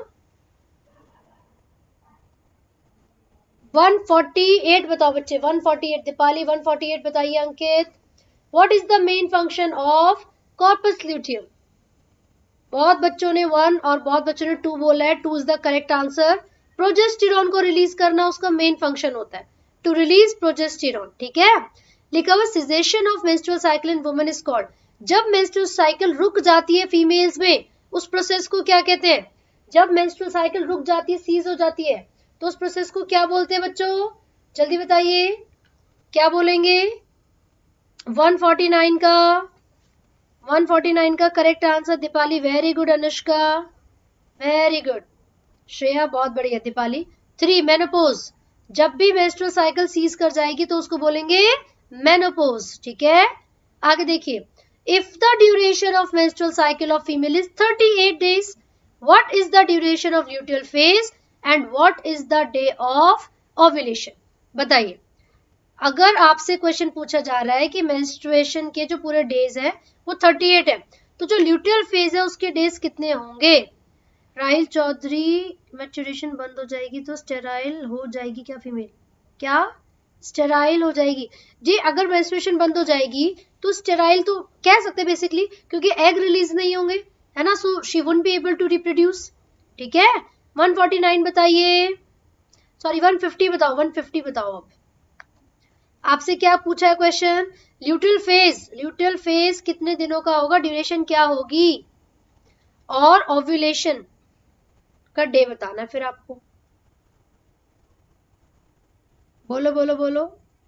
One forty eight बताओ बच्चे, one forty eight, Deepali one forty eight बताइए, Ankit, what is the main function of corpus luteum. बहुत बच्चों ने one और बहुत बच्चों ने टू बोला है, two is the correct answer. Progesterone को रिलीज करना उसका मेन फंक्शन होता है, टू रिलीज प्रोजेस्टेरॉन। ठीक है, लिखा हुआ cessation of menstrual cycle in women is called, जब मेंस्ट्रुअल साइकिल रुक जाती है फीमेल्स में, उस प्रोसेस को क्या कहते हैं, जब मेंस्ट्रुअल साइकिल रुक जाती है, सीज हो जाती है, तो उस प्रोसेस को क्या बोलते हैं बच्चों, जल्दी बताइए, क्या बोलेंगे। वन फोर्टी नाइन का, वन फोर्टी नाइन का correct answer Deepali, very good Anushka, very good Shreya, बहुत बढ़िया दीपाली। थ्री, मेनोपोज, जब भी मेंस्ट्रुअल साइकिल सीज कर जाएगी तो उसको बोलेंगे मेनोपोज। ठीक है, आगे देखिए, if the duration of menstrual cycle of female is thirty eight days, what is the duration of luteal phase and what is the day of ovulation, बताइए। अगर आपसे क्वेश्चन पूछा जा रहा है कि मेंस्ट्रुएशन के जो पूरे डेज है वो थर्टी एट है, तो जो ल्यूटियल फेज है उसके डेज कितने होंगे। राहिल चौधरी, मैच्योरेशन बंद हो जाएगी तो स्टेराइल हो जाएगी क्या फीमेल, क्या स्टेराइल हो जाएगी जी। अगर मेंस्ट्रुएशन बंद हो जाएगी तो स्टेराइल तो कह सकते बेसिकली, क्योंकि एग रिलीज नहीं होंगे, है ना, so she wouldn't be able to reproduce. ठीक है, वन फोर्टी नाइन बताइए, सॉरी वन फिफ्टी बताओ, वन फिफ्टी बताओ। अब आपसे क्या पूछा है question, luteal phase, luteal phase कितने दिनों का होगा, ड्यूरेशन क्या होगी, और ओव्यूलेशन का डे बताना है फिर आपको। बोलो बोलो बोलो।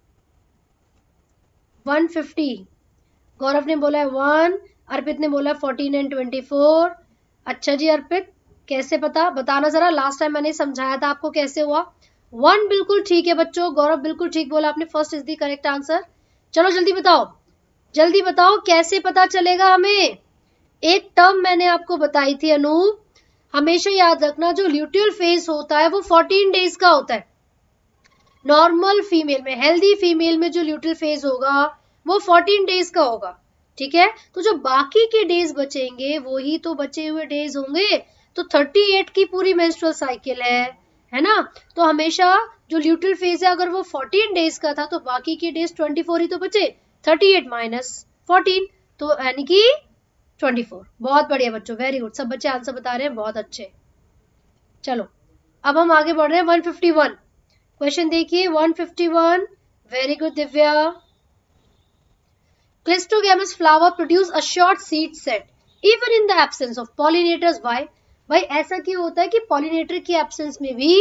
वन फिफ्टी, गौरव ने बोला है वन, अर्पित ने बोला है फोर्टीन एंड ट्वेंटी फोर। अच्छा जी अर्पित, कैसे पता, बताना जरा, लास्ट टाइम मैंने समझाया था आपको कैसे हुआ। वन बिल्कुल ठीक है बच्चों, गौरव बिल्कुल ठीक बोला आपने, first is the correct answer. चलो जल्दी बताओ, जल्दी बताओ कैसे पता चलेगा हमें। एक टर्म मैंने आपको बताई थी अनूप, हमेशा याद रखना, जो ल्यूटियल फेज होता है वो फोर्टीन डेज का होता है। नॉर्मल फीमेल में, हेल्दी फीमेल में जो ल्यूटियल फेज होगा वो फोर्टीन डेज का होगा। ठीक है, तो जो बाकी के डेज बचेंगे वही तो बचे हुए डेज होंगे, तो थर्टी एट की पूरी मेंस्ट्रुअल साइकिल है, है ना, तो हमेशा जो ल्यूटियल फेज है अगर वो फोर्टीन डेज का था तो बाकी के डेज ट्वेंटी फोर ही तो बचे, थर्टी एट माइनस फोर्टीन, तो यानी कि ट्वेंटी फोर। बहुत बढ़िया बच्चों, वेरी गुड, सब बच्चे आंसर बता रहे हैं, बहुत अच्छे। चलो अब हम आगे बढ़ रहे हैं, वन फिफ्टी वन क्वेश्चन देखिए, one fifty one, very good Divya. Cleistogamous flower produce a short seed set even in the absence of pollinators, why. भाई ऐसा क्यों होता है कि पॉलिनेटर की एब्सेंस में भी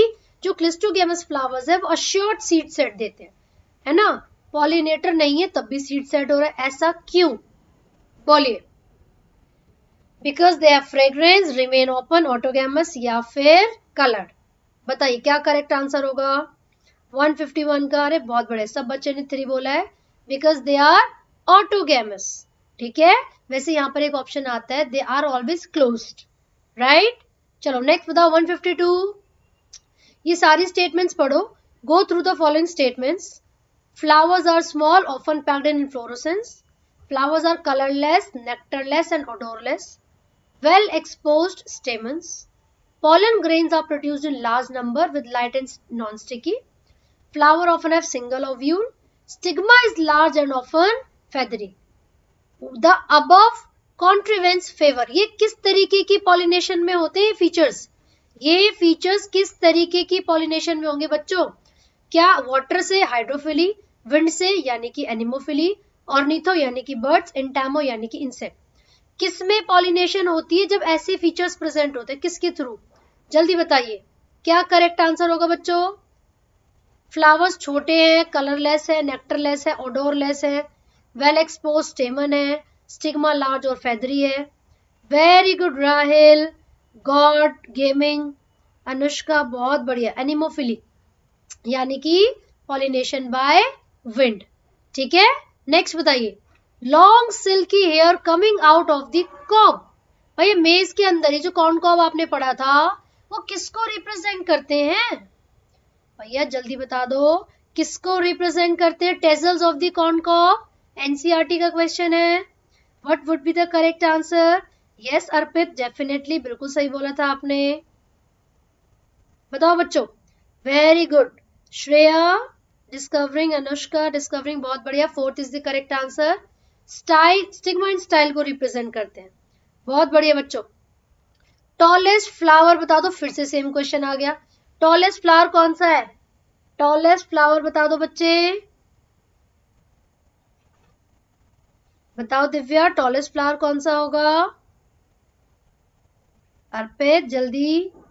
जो क्लिस्टोगेमस फ्लावर्स है वो अश्योर्ड सीड सेट देते हैं, है ना, पॉलिनेटर नहीं है तब भी सीड सेट हो रहा है, ऐसा क्यों? बोलिए। Because they have fragrance, remain open, autogamous या फिर कलर्ड। बताइए क्या करेक्ट आंसर होगा? वन फिफ्टी वन का, अरे बहुत बड़े, सब बच्चे ने थ्री बोला है, बिकॉज दे आर ऑटोगेमस। ठीक है, वैसे यहाँ पर एक ऑप्शन आता है they are always closed, right. चलो नेक्स्ट बताओ वन फिफ्टी टू। ये सारी स्टेटमेंट्स पढ़ो, go through the following statements. Flowers are small, often packed in inflorescence. Flowers are colourless, nectarless and odorless. Well exposed stamens. Pollen grains are produced in large number with light and non-sticky. Flower often have single ovule. Stigma is large and often feathery. The above contrivance favor. ये किस तरीके की pollination में होते हैं features? ये features किस तरीके की पॉलिनेशन में होंगे बच्चों? क्या वाटर से हाइड्रोफिली, विंड से यानी कि एनिमोफिली, ऑर्निथो यानी कि बर्ड्स, इंटैमो यानी कि इंसेक्ट। किसमें पॉलिनेशन होती है जब ऐसे फीचर्स प्रेजेंट होते हैं? किसके थ्रू? जल्दी बताइए क्या करेक्ट आंसर होगा बच्चों? फ्लावर्स छोटे हैं, कलरलेस है, नेक्टरलेस है, ओडोरलेस है, वेल एक्सपोज स्टेमन है, स्टिग्मा लार्ज और फेदरी है। Very good Rahil, god gaming, Anushka बहुत बढ़िया। एनिमोफिली यानी कि पॉलिनेशन बाय विंड। ठीक है, नेक्स्ट बताइए। Long silky hair coming out of the cob. भाई मेज के अंदर ही जो कॉर्न कॉब आपने पढ़ा था वो किसको रिप्रेजेंट करते हैं? भैया जल्दी बता दो, किसको रिप्रेजेंट करते हैं tassels of the corn cob? NCERT का क्वेश्चन है। What would be the correct answer? Yes Arpit, definitely, बिल्कुल सही बोला था आपने। बताओ बच्चों। Very good Shreya, discovering, Anushka discovering, बहुत बढ़िया। Fourth is the correct answer. Style, stigma and style को रिप्रेजेंट करते हैं, बहुत बढ़िया बच्चों। टॉलेस्ट फ्लावर बता दो, फिर से सेम क्वेश्चन आ गया। टॉलेस्ट फ्लावर कौन सा है? टॉलेस्ट फ्लावर बता दो बच्चे, बताओ दिव्या, टॉलेस्ट फ्लावर कौन सा होगा? अर्पित जल्दी।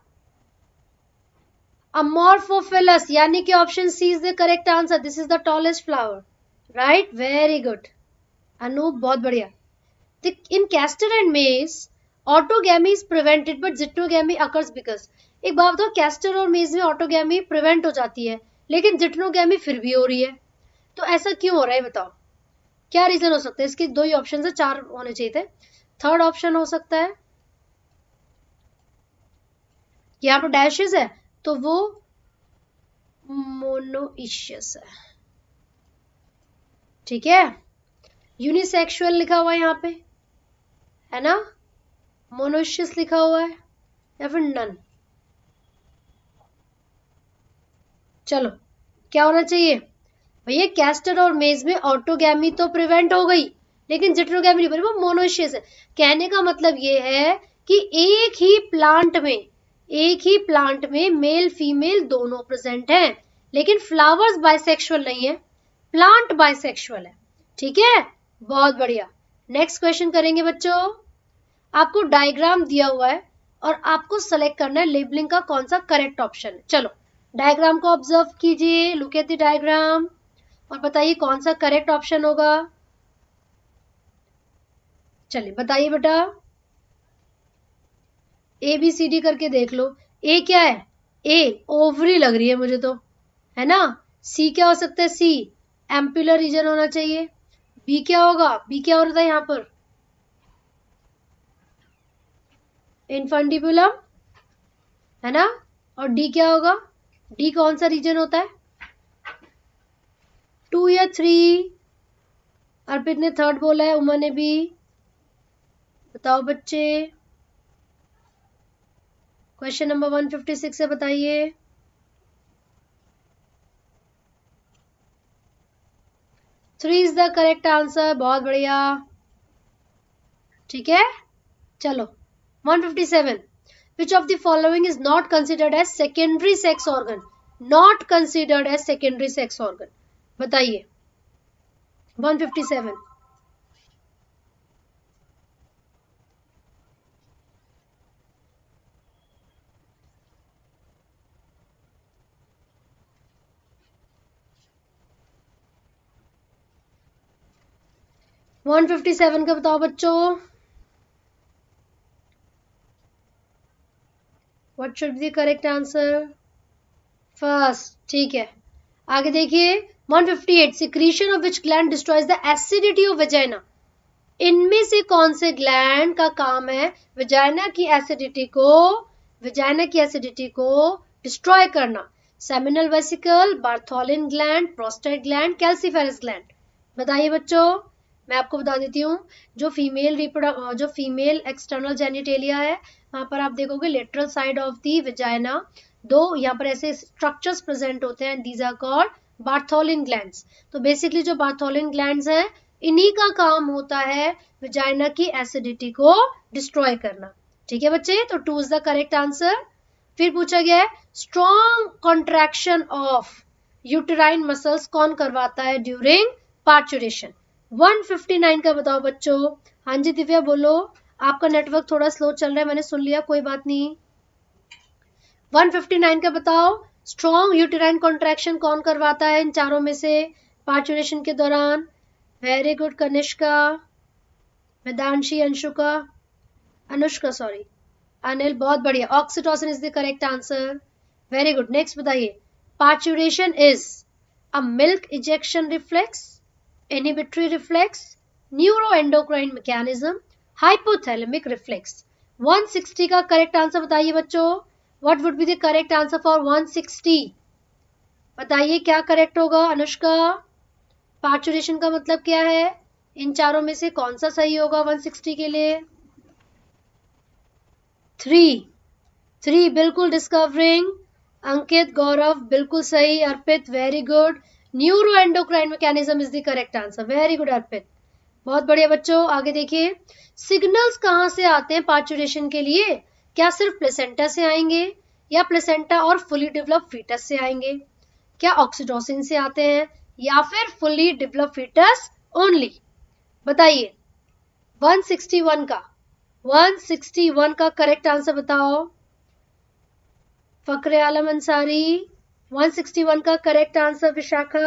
अमोर्फोफिलस यानी कि option C is the correct answer, this is the tallest flower, right, very good Anoop, बहुत बढ़िया। In castor and maize, autogamy is prevented but zytogamy occurs because। एक बात बताओ, कैस्टर और मेज में ऑटोगैमी प्रिवेंट हो जाती है लेकिन जिटनोगैमी फिर भी हो रही है, तो ऐसा क्यों हो रहा है बताओ? क्या रीजन हो सकता है? इसके दो ही ऑप्शन है, चार होने चाहिए थे। थर्ड ऑप्शन हो सकता है, यहाँ पर डैशेस है तो वो मोनोइशियस है। ठीक है, यूनिसेक्सुअल लिखा हुआ है यहाँ पे, है ना, मोनोइशियस लिखा हुआ है, या फिर नन। चलो क्या होना चाहिए भैया? कैस्टर और मेज में ऑटोगैमी तो प्रिवेंट हो गई लेकिन जिटरोगैमी नहीं बनी, वो मोनोइशियस है। कहने का मतलब ये है कि एक ही प्लांट में एक ही प्लांट में मेल फीमेल दोनों प्रेजेंट हैं लेकिन फ्लावर्स बाइसेक्सुअल नहीं है, प्लांट बाइसेक्सुअल है। ठीक है, बहुत बढ़िया। नेक्स्ट क्वेश्चन करेंगे बच्चों। आपको डायग्राम दिया हुआ है और आपको सेलेक्ट करना है लेबलिंग का कौन सा करेक्ट ऑप्शन है। चलो डायग्राम को ऑब्जर्व कीजिए, लुक एट द डायग्राम और बताइए कौन सा करेक्ट ऑप्शन होगा। चलिए बताइए बेटा, ए बी सी डी करके देख लो। ए क्या है? ए ओवरी लग रही है मुझे तो, है ना। सी क्या हो सकता है? सी एम्पुलर रीजन होना चाहिए। बी क्या होगा? बी क्या हो रहा था यहाँ पर? इनफंडिबुलम, है ना। और डी क्या होगा? डी कौन सा रीजन होता है? टू या थ्री? अर्पित ने थर्ड बोला है, उमा ने भी। बताओ बच्चे, question number one fifty six से बताइए। Three is the correct answer, बहुत बढ़िया। ठीक है, चलो one fifty seven. Which of the following is not considered as secondary sex organ? Not considered as secondary sex organ. बताइए one fifty seven. One fifty seven का बताओ बच्चों, what should be the correct answer? First, ठीक है। आगे देखिए one fifty eight, secretion of which gland destroys the acidity of vagina. इनमें से कौन से ग्लैंड का काम है वेजाइना की एसिडिटी को वेजाइना की एसिडिटी को डिस्ट्रॉय करना? Seminal vesicle, Bartholin gland, prostate gland, calciferous gland. बताइए बच्चों, मैं आपको बता देती हूँ, जो फीमेल रिप्रोड जो फीमेल एक्सटर्नल जेनिटेलिया है वहां पर आप देखोगे lateral side of the vagina दो यहाँ पर ऐसे स्ट्रक्चर्स प्रेजेंट होते हैं, these are called Bartholin glands. तो बेसिकली जो बार्थोलिन ग्लैंड्स हैं इन्हीं का काम होता है वेजाइना की एसिडिटी को डिस्ट्रॉय करना। ठीक है बच्चे, तो two is the correct answer. फिर पूछा गया है strong contraction of uterine muscles कौन करवाता है during parturition? One fifty nine का बताओ बच्चों। हाँ जी दिव्या बोलो, आपका नेटवर्क थोड़ा स्लो चल रहा है, मैंने सुन लिया, कोई बात नहीं। वन फिफ्टी नाइन का बताओ, स्ट्रॉन्ग यूटेराइन कॉन्ट्रैक्शन कौन करवाता है इन चारों में से पार्चुरेशन के दौरान? Very good Kanishka, Vedanshi, Anshuka, Anushka sorry, Anil, बहुत बढ़िया। Oxytocin is the correct answer, very good. Next बताइए, parturition is a milk ejection reflex, inhibitory reflex, neuroendocrine mechanism, hypothalamic reflex. One sixty का करेक्ट आंसर बताइए बच्चों। What would be the correct answer for one sixty? बताइए क्या correct होगा Anushka? Parturition का मतलब क्या है? इन चारों में से कौन सा सही होगा वन सिक्सटी के लिए? थ्री, थ्री बिल्कुल डिस्कवरिंग। अंकित, गौरव बिल्कुल सही। Arpit very good. Neuro endocrine mechanism is the correct answer, very good Arpit, बहुत बढ़िया बच्चों। आगे देखिए, सिग्नल्स कहाँ से आते हैं पार्चुरेशन के लिए? क्या सिर्फ प्लेसेंटा से आएंगे या प्लेसेंटा और फुली डेवलप फीटस से आएंगे? क्या ऑक्सीटोसिन से आते हैं या फिर फुली डेवलप फीटस ओनली? बताइए वन सिक्सटी वन का वन सिक्सटी वन का करेक्ट आंसर बताओ। Fakhre Alam Ansari, one sixty one का correct answer. Vishakha,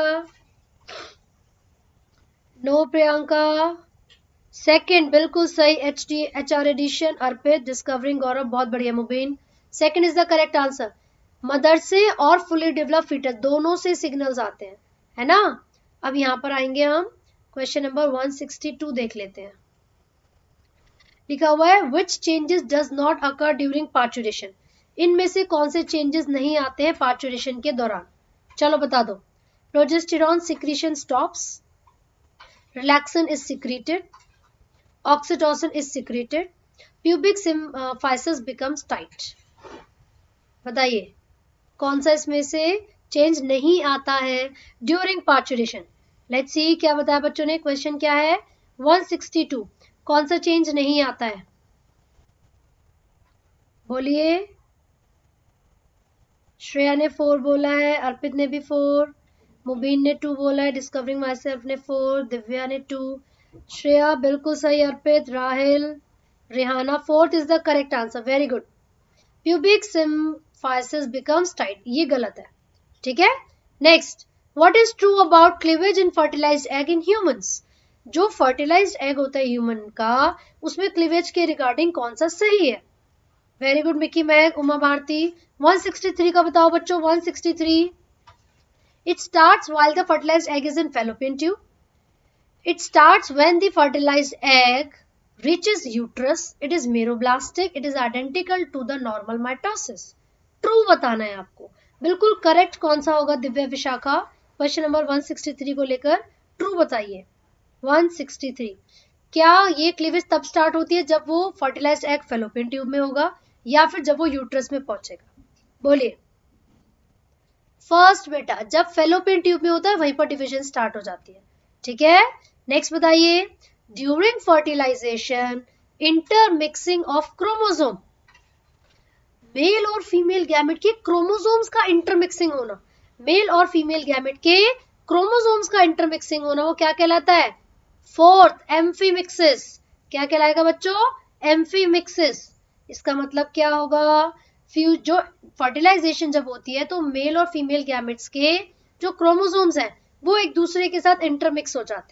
no. Priyanka, second बिल्कुल सही। H D H R addition. Arpit, discovering. Gaurav, बहुत बढ़िया। Mubeen, second is the correct answer. Mother से और फुली डेवलप फीटस दोनों से सिग्नल्स आते हैं, है ना। अब यहां पर आएंगे हम, question number one sixty two देख लेते हैं। लिखा हुआ है which changes does not occur during parturition. इनमें से कौन से चेंजेस नहीं आते हैं पार्चुरेशन के दौरान? चलो बता दो। Progesterone secretion stops, relaxin is secreted, oxytocin is secreted, pubic symphysis becomes tight. बताइए कौन सा इसमें से चेंज नहीं आता है ड्यूरिंग पार्चुरेशन? लेट्स सी क्या बताया बच्चों ने। क्वेश्चन क्या है वन सिक्सटी टू, कौन सा चेंज नहीं आता है? बोलिए। श्रेया ने फोर बोला है, अर्पित ने भी फोर, मुबीन ने टू बोला है, डिस्कवरिंग माई सेल्फ ने फोर, दिव्या ने टू, श्रेया बिल्कुल सही। Arpit, Rahil, Rihana, fourth is the correct answer, very good. Pubic symphysis becomes tight, ये गलत है। ठीक है, next, what is true about cleavage in fertilised egg in humans? जो फर्टिलाइज्ड एग होता है ह्यूमन का, उसमें क्लीवेज के रिगार्डिंग कौन सा सही है? Very good Mickey Mag, Uma Bharti. One sixty three का बताओ बच्चों। One sixty three, it starts while the fertilized egg is in fallopian tube. It starts when the fertilized egg reaches uterus. It is meroblastic. It is identical to the normal mitosis. True बताना है आपको। बिल्कुल correct कौन सा होगा Divya, Vishakha? Question number one sixty three को लेकर true बताइए। वन सिक्सटी थ्री, क्या ये क्लीवेज तब स्टार्ट होती है जब वो फर्टिलाइज्ड एग फेलोपियन ट्यूब में होगा या फिर जब वो यूट्रस में पहुंचेगा? बोलिए। फर्स्ट बेटा, जब फेलोपियन ट्यूब में होता है वहीं पर डिवीजन स्टार्ट हो जाती है। ठीक है, नेक्स्ट बताइए, during fertilisation intermixing of chromosome, male और फीमेल गैमेट के क्रोमोसोम्स का इंटरमिक्सिंग होना, मेल और फीमेल गैमेट के क्रोमोसोम्स का इंटरमिक्सिंग होना, वो क्या कहलाता है? Fourth, amphimixis. क्या कहलाएगा बच्चों? एम्फीमिक्सिस। इसका मतलब क्या होगा? फ्यूज जो फर्टिलाइजेशन जब होती है तो मेल और फीमेल गैमेट्स के जो क्रोमोसोम्स हैं वो एक दूसरे के साथ इंटरमिक्स हो जाते हैं,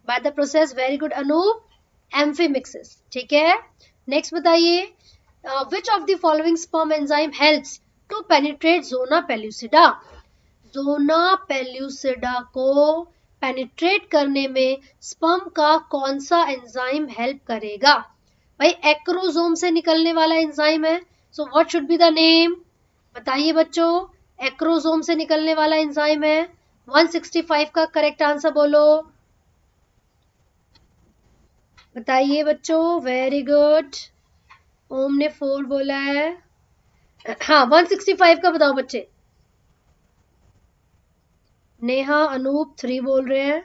by the process, very good Anoop, amphimixis, ठीक है। नेक्स्ट बताइए, which of the following sperm enzyme helps to penetrate zona pellucida. Zona pellucida को पेनिट्रेट करने में स्पर्म का कौन सा एंजाइम हेल्प करेगा? भाई एक्रोसोम से निकलने वाला एंजाइम है, so what should be the name? बताइए बच्चों, एक्रोसोम से निकलने वाला एंजाइम है। वन सिक्सटी फाइव का करेक्ट आंसर बोलो, बताइए बच्चों, वेरी गुड। ओम ने फोर बोला है, हाँ वन सिक्सटी फाइव का बताओ बच्चे। नेहा अनूप थ्री बोल रहे हैं।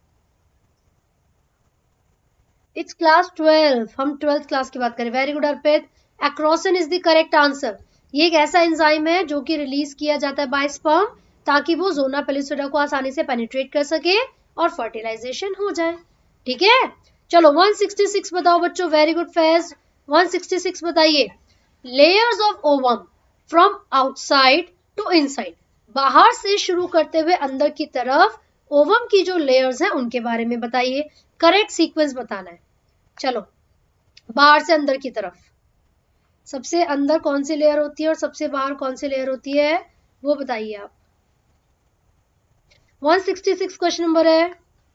इट्स क्लास ट्वेल्व, हम ट्वेल्थ क्लास की बात करें। Very good Arpit, acrosin is the correct answer. ये एक ऐसा एंजाइम है जो कि रिलीज किया जाता है बाय स्पर्म, ताकि वो जोना पेल्यूसिडा को आसानी से पेनिट्रेट कर सके और फर्टिलाइजेशन हो जाए, ठीक है। चलो वन सिक्सटी सिक्स बताओ बच्चों, very good Faiz, one sixty six बताइए। Layers of ovum from outside to inside, बाहर से शुरू करते हुए अंदर की तरफ ओवम की जो लेयर्स हैं उनके बारे में बताइए, करेक्ट सीक्वेंस बताना है। चलो बाहर से अंदर की तरफ, सबसे अंदर कौन सी लेयर होती है और सबसे बाहर कौन सी लेयर होती है, वो बताइए आप। One sixty six question number है।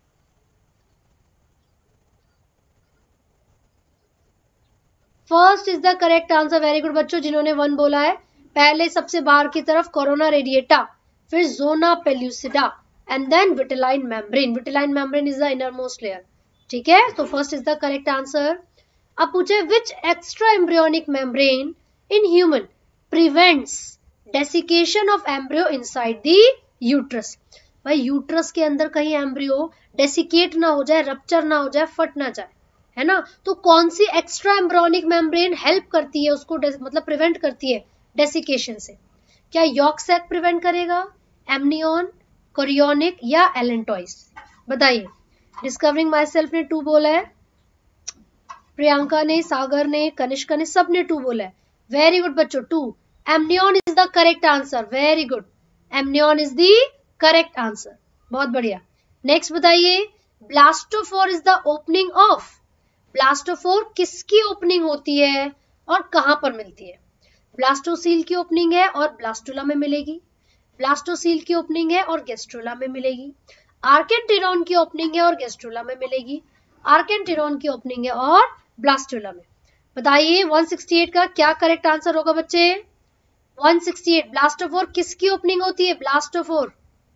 First is the correct answer, very good बच्चों जिन्होंने वन बोला है। पहले सबसे बाहर की तरफ कोरोना रेडिएटा, फिर zona pellucida and then vitelline membrane. Vitelline membrane is the innermost layer, ठीक है। तो first is the correct answer. अब पूछे which extra embryonic membrane in human prevents desiccation of embryo inside the uterus. भाई uterus के अंदर कहीं embryo desiccate ना हो जाए, रप्चर ना हो जाए, फट ना जाए, है ना। तो कौन सी एक्स्ट्रा एम्ब्रियोनिक मेम्ब्रेन हेल्प करती है उसको, मतलब प्रिवेंट करती है डेसिकेशन से? क्या यॉर्क सैक प्रिवेंट करेगा, एमनियन, कोरियोनिक या एलेंटॉइस? बताइए। डिस्कवरिंग माई सेल्फ ने टू बोला है, प्रियंका ने, सागर ने, कनिष्का ने, सब ने टू बोला है। वेरी गुड बच्चों, two amnion is the correct answer, very good, amnion is the correct answer, बहुत बढ़िया। नेक्स्ट बताइए, blastopore is the opening of. Blastopore किसकी ओपनिंग होती है और कहां पर मिलती है? ब्लास्टोसील की ओपनिंग है और ब्लास्टुला में मिलेगी, ब्लास्टोसील की ओपनिंग है और गैस्ट्रुला में मिलेगी, आर्केंटेरॉन की ओपनिंग है और गैस्ट्रुला में मिलेगी, आर्केंटेरॉन की ओपनिंग है और ब्लास्टुला में। बताइए वन सिक्सटी एट का क्या करेक्ट आंसर होगा बच्चे? वन सिक्सटी एट, ब्लास्टोफोर किसकी ओपनिंग होती है? Blastopore,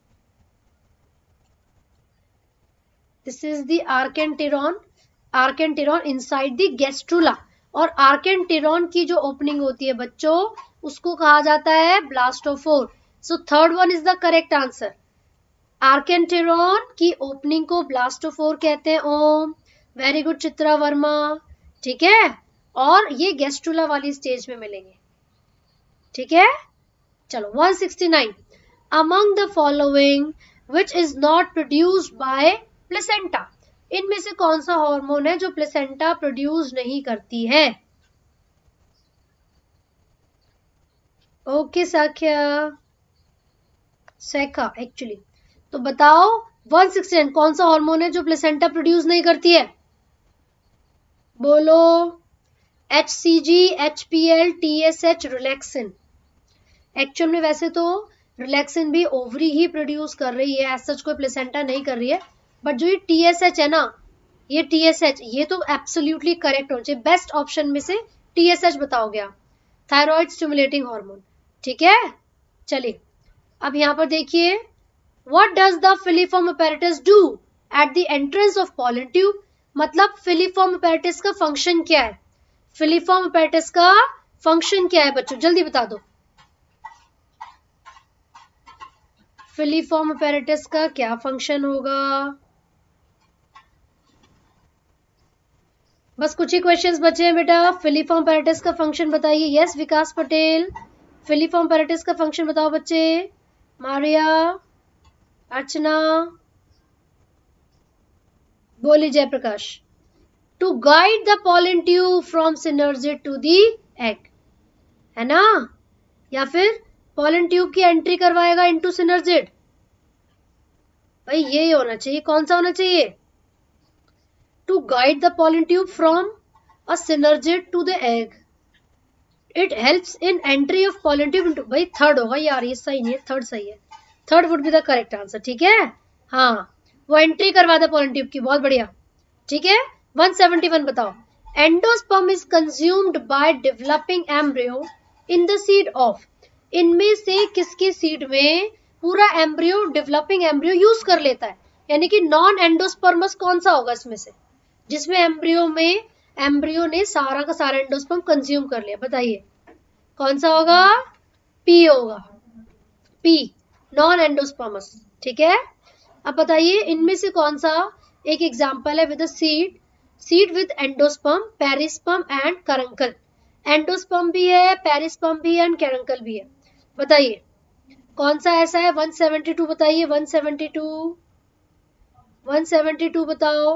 this is the archenteron, archenteron inside the gastrula, और आर्केंटेरॉन की जो ओपनिंग होती है बच्चों उसको कहा जाता है blastopore. So third one is the correct answer, archenteron की ओपनिंग को ब्लास्टोफोर कहते हैं। ओम, वेरी गुड चित्रा वर्मा, ठीक है। और ये गैस्ट्रुला वाली स्टेज में मिलेंगे, ठीक है। चलो one sixty nine, among the following which is not produced by placenta, इनमें से कौन सा हार्मोन है जो प्लेसेंटा प्रोड्यूस नहीं करती है? ओके साख्या, सैखा एक्चुअली, तो बताओ वन सिक्सटी नाइन कौन सा हार्मोन है जो प्लेसेंटा प्रोड्यूस नहीं करती है? बोलो। H C G, H P L, T S H, relaxin. Actual में वैसे तो रिलैक्सिन भी ओवरी ही प्रोड्यूस कर रही है, एज सच कोई प्लेसेंटा नहीं कर रही है, बट जो ये टी एस एच है ना, ये टी एस एच, ये तो एब्सोल्युटली करेक्ट होना चाहिए, बेस्ट ऑप्शन में से टी एस एच बताओ गया, थायराइड स्टिमुलेटिंग हार्मोन, ठीक है। चलिए अब यहां पर देखिए, what does the filiform apparatus do at the entrance of pollen tube, मतलब फिलीफॉर्म अपैरेटस का फंक्शन क्या है? फिलीफॉर्म अपैरेटस का फंक्शन क्या है बच्चों, जल्दी बता दो। फिलीफॉर्म अपैरेटस का क्या फंक्शन होगा? बस कुछ ही क्वेश्चंस बचे हैं बेटा, फिलीफॉर्म अपैरेटस का फंक्शन बताइए। Yes Vikas Patel, filiform apparatus का फंक्शन बताओ बच्चे। मारिया, अर्चना, बोली Jayprakash. Two guide the pollen tube from synergid to the egg, है ना, या फिर पॉलन ट्यूब की एंट्री करवाएगा इनटू सिनर्जिड? भाई यही होना चाहिए, कौन सा होना चाहिए? To guide the pollen tube from a synergid to the egg. It helps in entry of pollen tube into. भाई थर्ड होगा यार, ये सही नहीं है, थर्ड सही है. Third would be the correct answer. ठीक है, हाँ, वो एंट्री करवा दे पॉलन ट्यूब की. बहुत बढ़िया. ठीक है, वन सेवेंटी वन बताओ. Endosperm is consumed by developing embryo in the seed of. इनमें से किसके सीड में पूरा एम्ब्रियो, डेवलपिंग एम्ब्रियो यूज कर लेता है? यानी कि नॉन एंडोस्पर्मस कौन सा होगा इसमें से, जिसमें एम्ब्रियो में एम्ब्रियो ने सारा का सारा एंडोस्पर्म कंज्यूम कर लिया? बताइए कौन सा होगा? पी होगा, पी, नॉन एंडोस्पर्मस. ठीक है, अब बताइए इनमें से कौन सा एक एग्जांपल है with a seed, seed with endosperm, perisperm and caruncle. Endosperm भी है, पेरिस्पर्म भी है एंड कैरंकल भी है. बताइए कौन सा ऐसा है? वन सेवेंटी टू बताइए. One seventy two, one seventy two बताओ.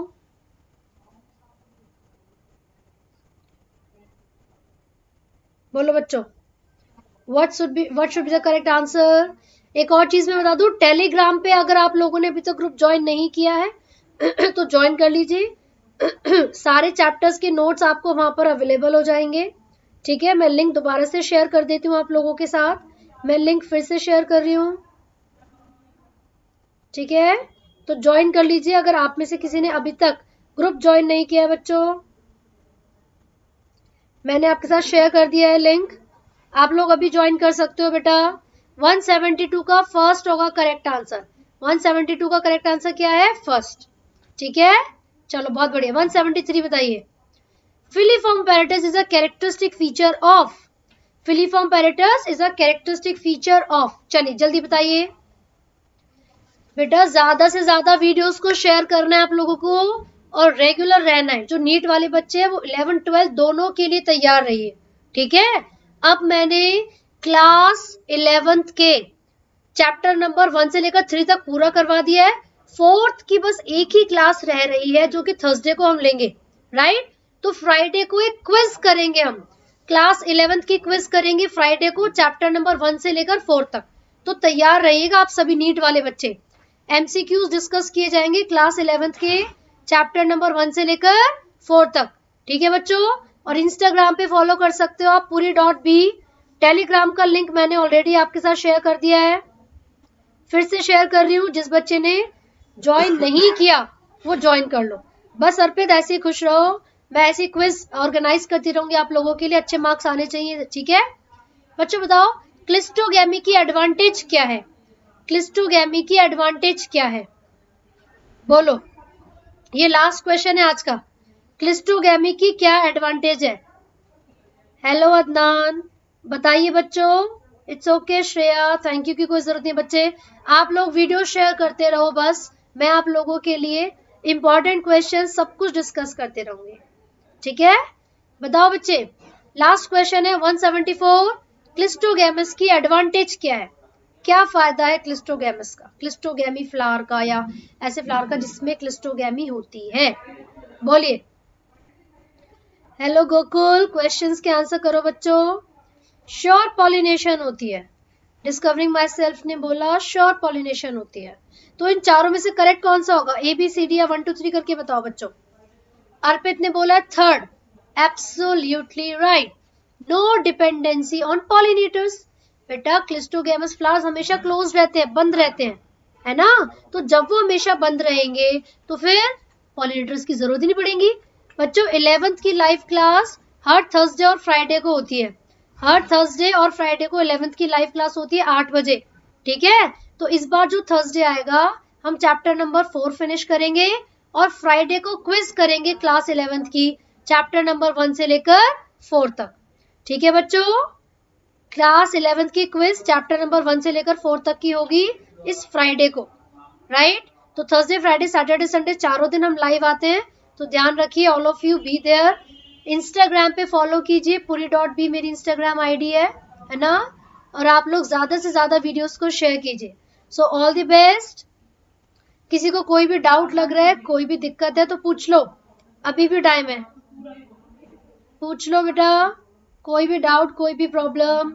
बोलो बच्चों, what should be what should be the correct answer? एक और चीज मैं बता दूं, टेलीग्राम पे अगर आप लोगों ने अभी तक ग्रुप ज्वाइन नहीं किया है तो ज्वाइन कर लीजिए. सारे चैप्टर्स के नोट्स आपको वहां पर अवेलेबल हो जाएंगे. ठीक है, मैं लिंक दोबारा से शेयर कर देती हूँ आप लोगों के साथ. मैं लिंक फिर से शेयर कर रही हूँ. ठीक है, तो ज्वाइन कर लीजिए अगर आप में से किसी ने अभी तक ग्रुप ज्वाइन नहीं किया है. बच्चों मैंने आपके साथ शेयर कर दिया है लिंक, आप लोग अभी ज्वाइन कर सकते हो बेटा. वन सेवेंटी टू का फर्स्ट होगा correct answer. One seventy two का करेक्ट आंसर क्या है? फर्स्ट. ठीक है, चलो बहुत बढ़िया. वन सेवेंटी थ्री बताइए. Filiform apparatus is a characteristic feature of. Filiform apparatus is a characteristic feature of. चलिए जल्दी बताइए बेटा. ज्यादा से ज्यादा वीडियोस को शेयर करना है आप लोगों को और रेगुलर रहना है. जो नीट वाले बच्चे हैं वो इलेवन ट्वेल्थ दोनों के लिए तैयार रहिए. ठीक है, अब मैंने क्लास इलेवेंथ के चैप्टर नंबर वन से लेकर थ्री तक पूरा करवा दिया है. फोर्थ की बस एक ही क्लास रह रही है जो कि थर्सडे को हम लेंगे. राइट, तो फ्राइडे को एक क्विज करेंगे हम. क्लास इलेवेंथ की क्विज करेंगे फ्राइडे को, चैप्टर नंबर वन से लेकर फोर तक. तो तैयार रहिएगा आप सभी नीट वाले बच्चे. एमसीक्यूज डिस्कस किए जाएंगे क्लास इलेवेंथ के चैप्टर नंबर वन से लेकर फोर तक. ठीक है बच्चों, और इंस्टाग्राम पे फॉलो कर सकते हो आप पूरी डॉट बी. टेलीग्राम का लिंक मैंने ऑलरेडी आपके साथ शेयर कर दिया है, फिर से शेयर कर रही हूँ. जिस बच्चे ने ज्वाइन नहीं किया वो ज्वाइन कर लो. बस अर्पित ऐसे ही खुश रहो, मैं ऐसी क्विज ऑर्गेनाइज करती रहूंगी आप लोगों के लिए. अच्छे मार्क्स आने चाहिए. ठीक है बच्चों, बताओ क्लिस्टोगैमी की एडवांटेज क्या है? क्लिस्टोगैमी की एडवांटेज क्या है? बोलो, ये लास्ट क्वेश्चन है आज का. क्लिस्टोगैमी की क्या एडवांटेज है? हेलो अदनान, बताइए बच्चों. It's okay Shreya, thank you की कोई जरूरत नहीं. बच्चे आप लोग वीडियो शेयर करते रहो, बस मैं आप लोगों के लिए इंपॉर्टेंट क्वेश्चन सब कुछ डिस्कस करते रहूंगी. ठीक है, बताओ बच्चे. लास्ट क्वेश्चन है वन सेवेंटी फोर. क्लिस्टोगैमस की एडवांटेज क्या है? क्या फायदा है क्लिस्टोगैमस का, क्लिस्टोगैमी फ्लावर का या ऐसे फ्लावर का जिसमें क्लिस्टोगैमी होती है? बोलिए. हेलो गोकुल, क्वेश्चंस के आंसर करो बच्चों. श्योर पॉलिनेशन होती है. डिस्कवरिंग माई सेल्फ ने बोला श्योर पॉलिनेशन होती है. तो इन चारों में से करेक्ट कौन सा होगा? ए बी सी डी या वन टू थ्री करके बताओ बच्चों. अर्पित ने बोला third. Absolutely right. No dependency on pollinators. बेटा क्लिस्टोगैमस फ्लावर्स हमेशा क्लोज रहते हैं, बंद रहते हैं, है ना. तो जब वो हमेशा बंद रहेंगे तो फिर पॉलिनेटर्स की जरूरत ही नहीं पड़ेगी. बच्चों इलेवेंथ की लाइव क्लास हर थर्सडे और फ्राइडे को होती है. हर थर्सडे और फ्राइडे को इलेवेंथ की लाइव क्लास होती है आठ बजे. ठीक है, तो इस बार जो थर्सडे आएगा हम चैप्टर नंबर फोर फिनिश करेंगे और फ्राइडे को क्विज करेंगे क्लास इलेवेंथ की चैप्टर नंबर वन से लेकर फोर तक. ठीक है बच्चों, क्लास इलेवेंथ की क्विज चैप्टर नंबर वन से लेकर फोर तक की होगी इस फ्राइडे को. राइट, तो थर्सडे फ्राइडे सैटरडे संडे चारों दिन हम लाइव आते हैं. तो ध्यान रखिए, all of you be there. Instagram पे फॉलो कीजिए, पूरी डॉट बी मेरी इंस्टाग्राम आईडी है है ना. और आप लोग ज्यादा से ज्यादा वीडियोस को शेयर कीजिए. So all the best. किसी को कोई भी डाउट लग रहा है, कोई भी दिक्कत है तो पूछ लो, अभी भी टाइम है. पूछ लो बेटा, कोई भी डाउट, कोई भी प्रॉब्लम.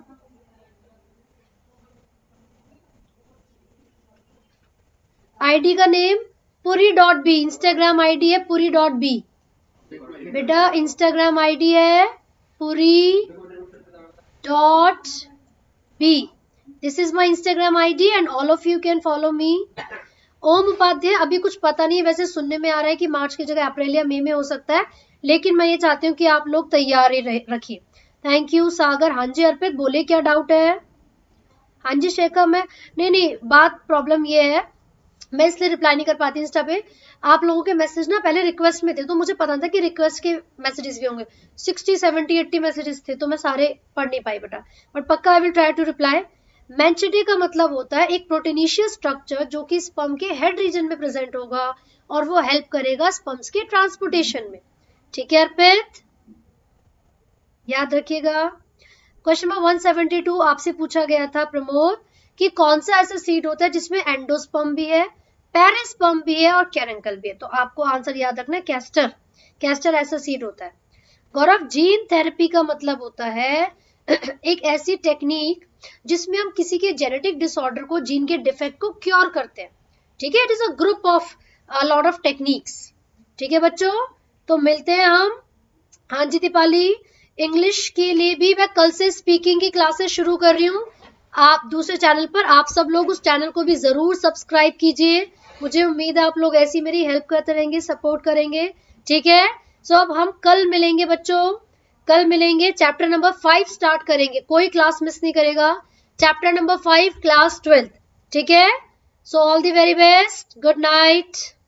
आईडी का name Puri dot B Instagram ID है, पुरी डॉट बी बेटा, इंस्टाग्राम आईडी है Puri dot B. This is my Instagram ID and all of you can follow me. Om Upadhyay, अभी कुछ पता नहीं है, वैसे सुनने में आ रहा है कि मार्च की जगह अप्रैल या मई में हो सकता है, लेकिन मैं ये चाहती हूँ कि आप लोग तैयारी रखिए. Thank you Sagar. हाँ जी अर्पित बोले, क्या डाउट है? हाँ जी शेखर, मैं नहीं नहीं बात प्रॉब्लम ये है, मैं इसलिए रिप्लाई नहीं कर पाती इंस्टा पे. आप लोगों के मैसेज ना पहले रिक्वेस्ट में थे, तो मुझे पता था कि रिक्वेस्ट के मैसेजेस भी होंगे. सिक्सटी सेवेंटी एट्टी मैसेजेस थे, तो मैं सारे पढ़ नहीं पाई बेटा, बट पक्का I will try to reply. मैंचिडी का मतलब होता है एक प्रोटीनिशियस स्ट्रक्चर जो कि स्पर्म के हेड रीजन में प्रेजेंट होगा और वो हेल्प करेगा स्पर्म्स के ट्रांसपोर्टेशन में. ठीक है अर्पित, याद रखिएगा. Question number one seventy two आपसे पूछा गया था प्रमोद कि कौन सा ऐसा सीड होता है जिसमें एंडोस्पर्म भी है, पेरिस्पर्म भी है और कैरंकल भी है. तो आपको आंसर याद रखना है कैस्टर. कैस्टर ऐसा सीड होता है. गौरव, जीन थेरेपी का मतलब होता है एक ऐसी टेक्निक जिसमें हम किसी के जेनेटिक डिसऑर्डर को, जीन के डिफेक्ट को क्योर करते हैं. ठीक है, it is a group of lot of techniques. ठीक है बच्चों, तो मिलते हैं हम. हाँ जी दीपाली, इंग्लिश के लिए भी मैं कल से स्पीकिंग की क्लासेस शुरू कर रही हूँ आप दूसरे चैनल पर. आप सब लोग उस चैनल को भी जरूर सब्सक्राइब कीजिए. मुझे उम्मीद है आप लोग ऐसी मेरी हेल्प करते रहेंगे, सपोर्ट करेंगे. ठीक है, सो अब हम कल मिलेंगे बच्चों, कल मिलेंगे. चैप्टर नंबर फाइव स्टार्ट करेंगे, कोई क्लास मिस नहीं करेगा. Chapter number five class twelfth. ठीक है, so all the very best, good night.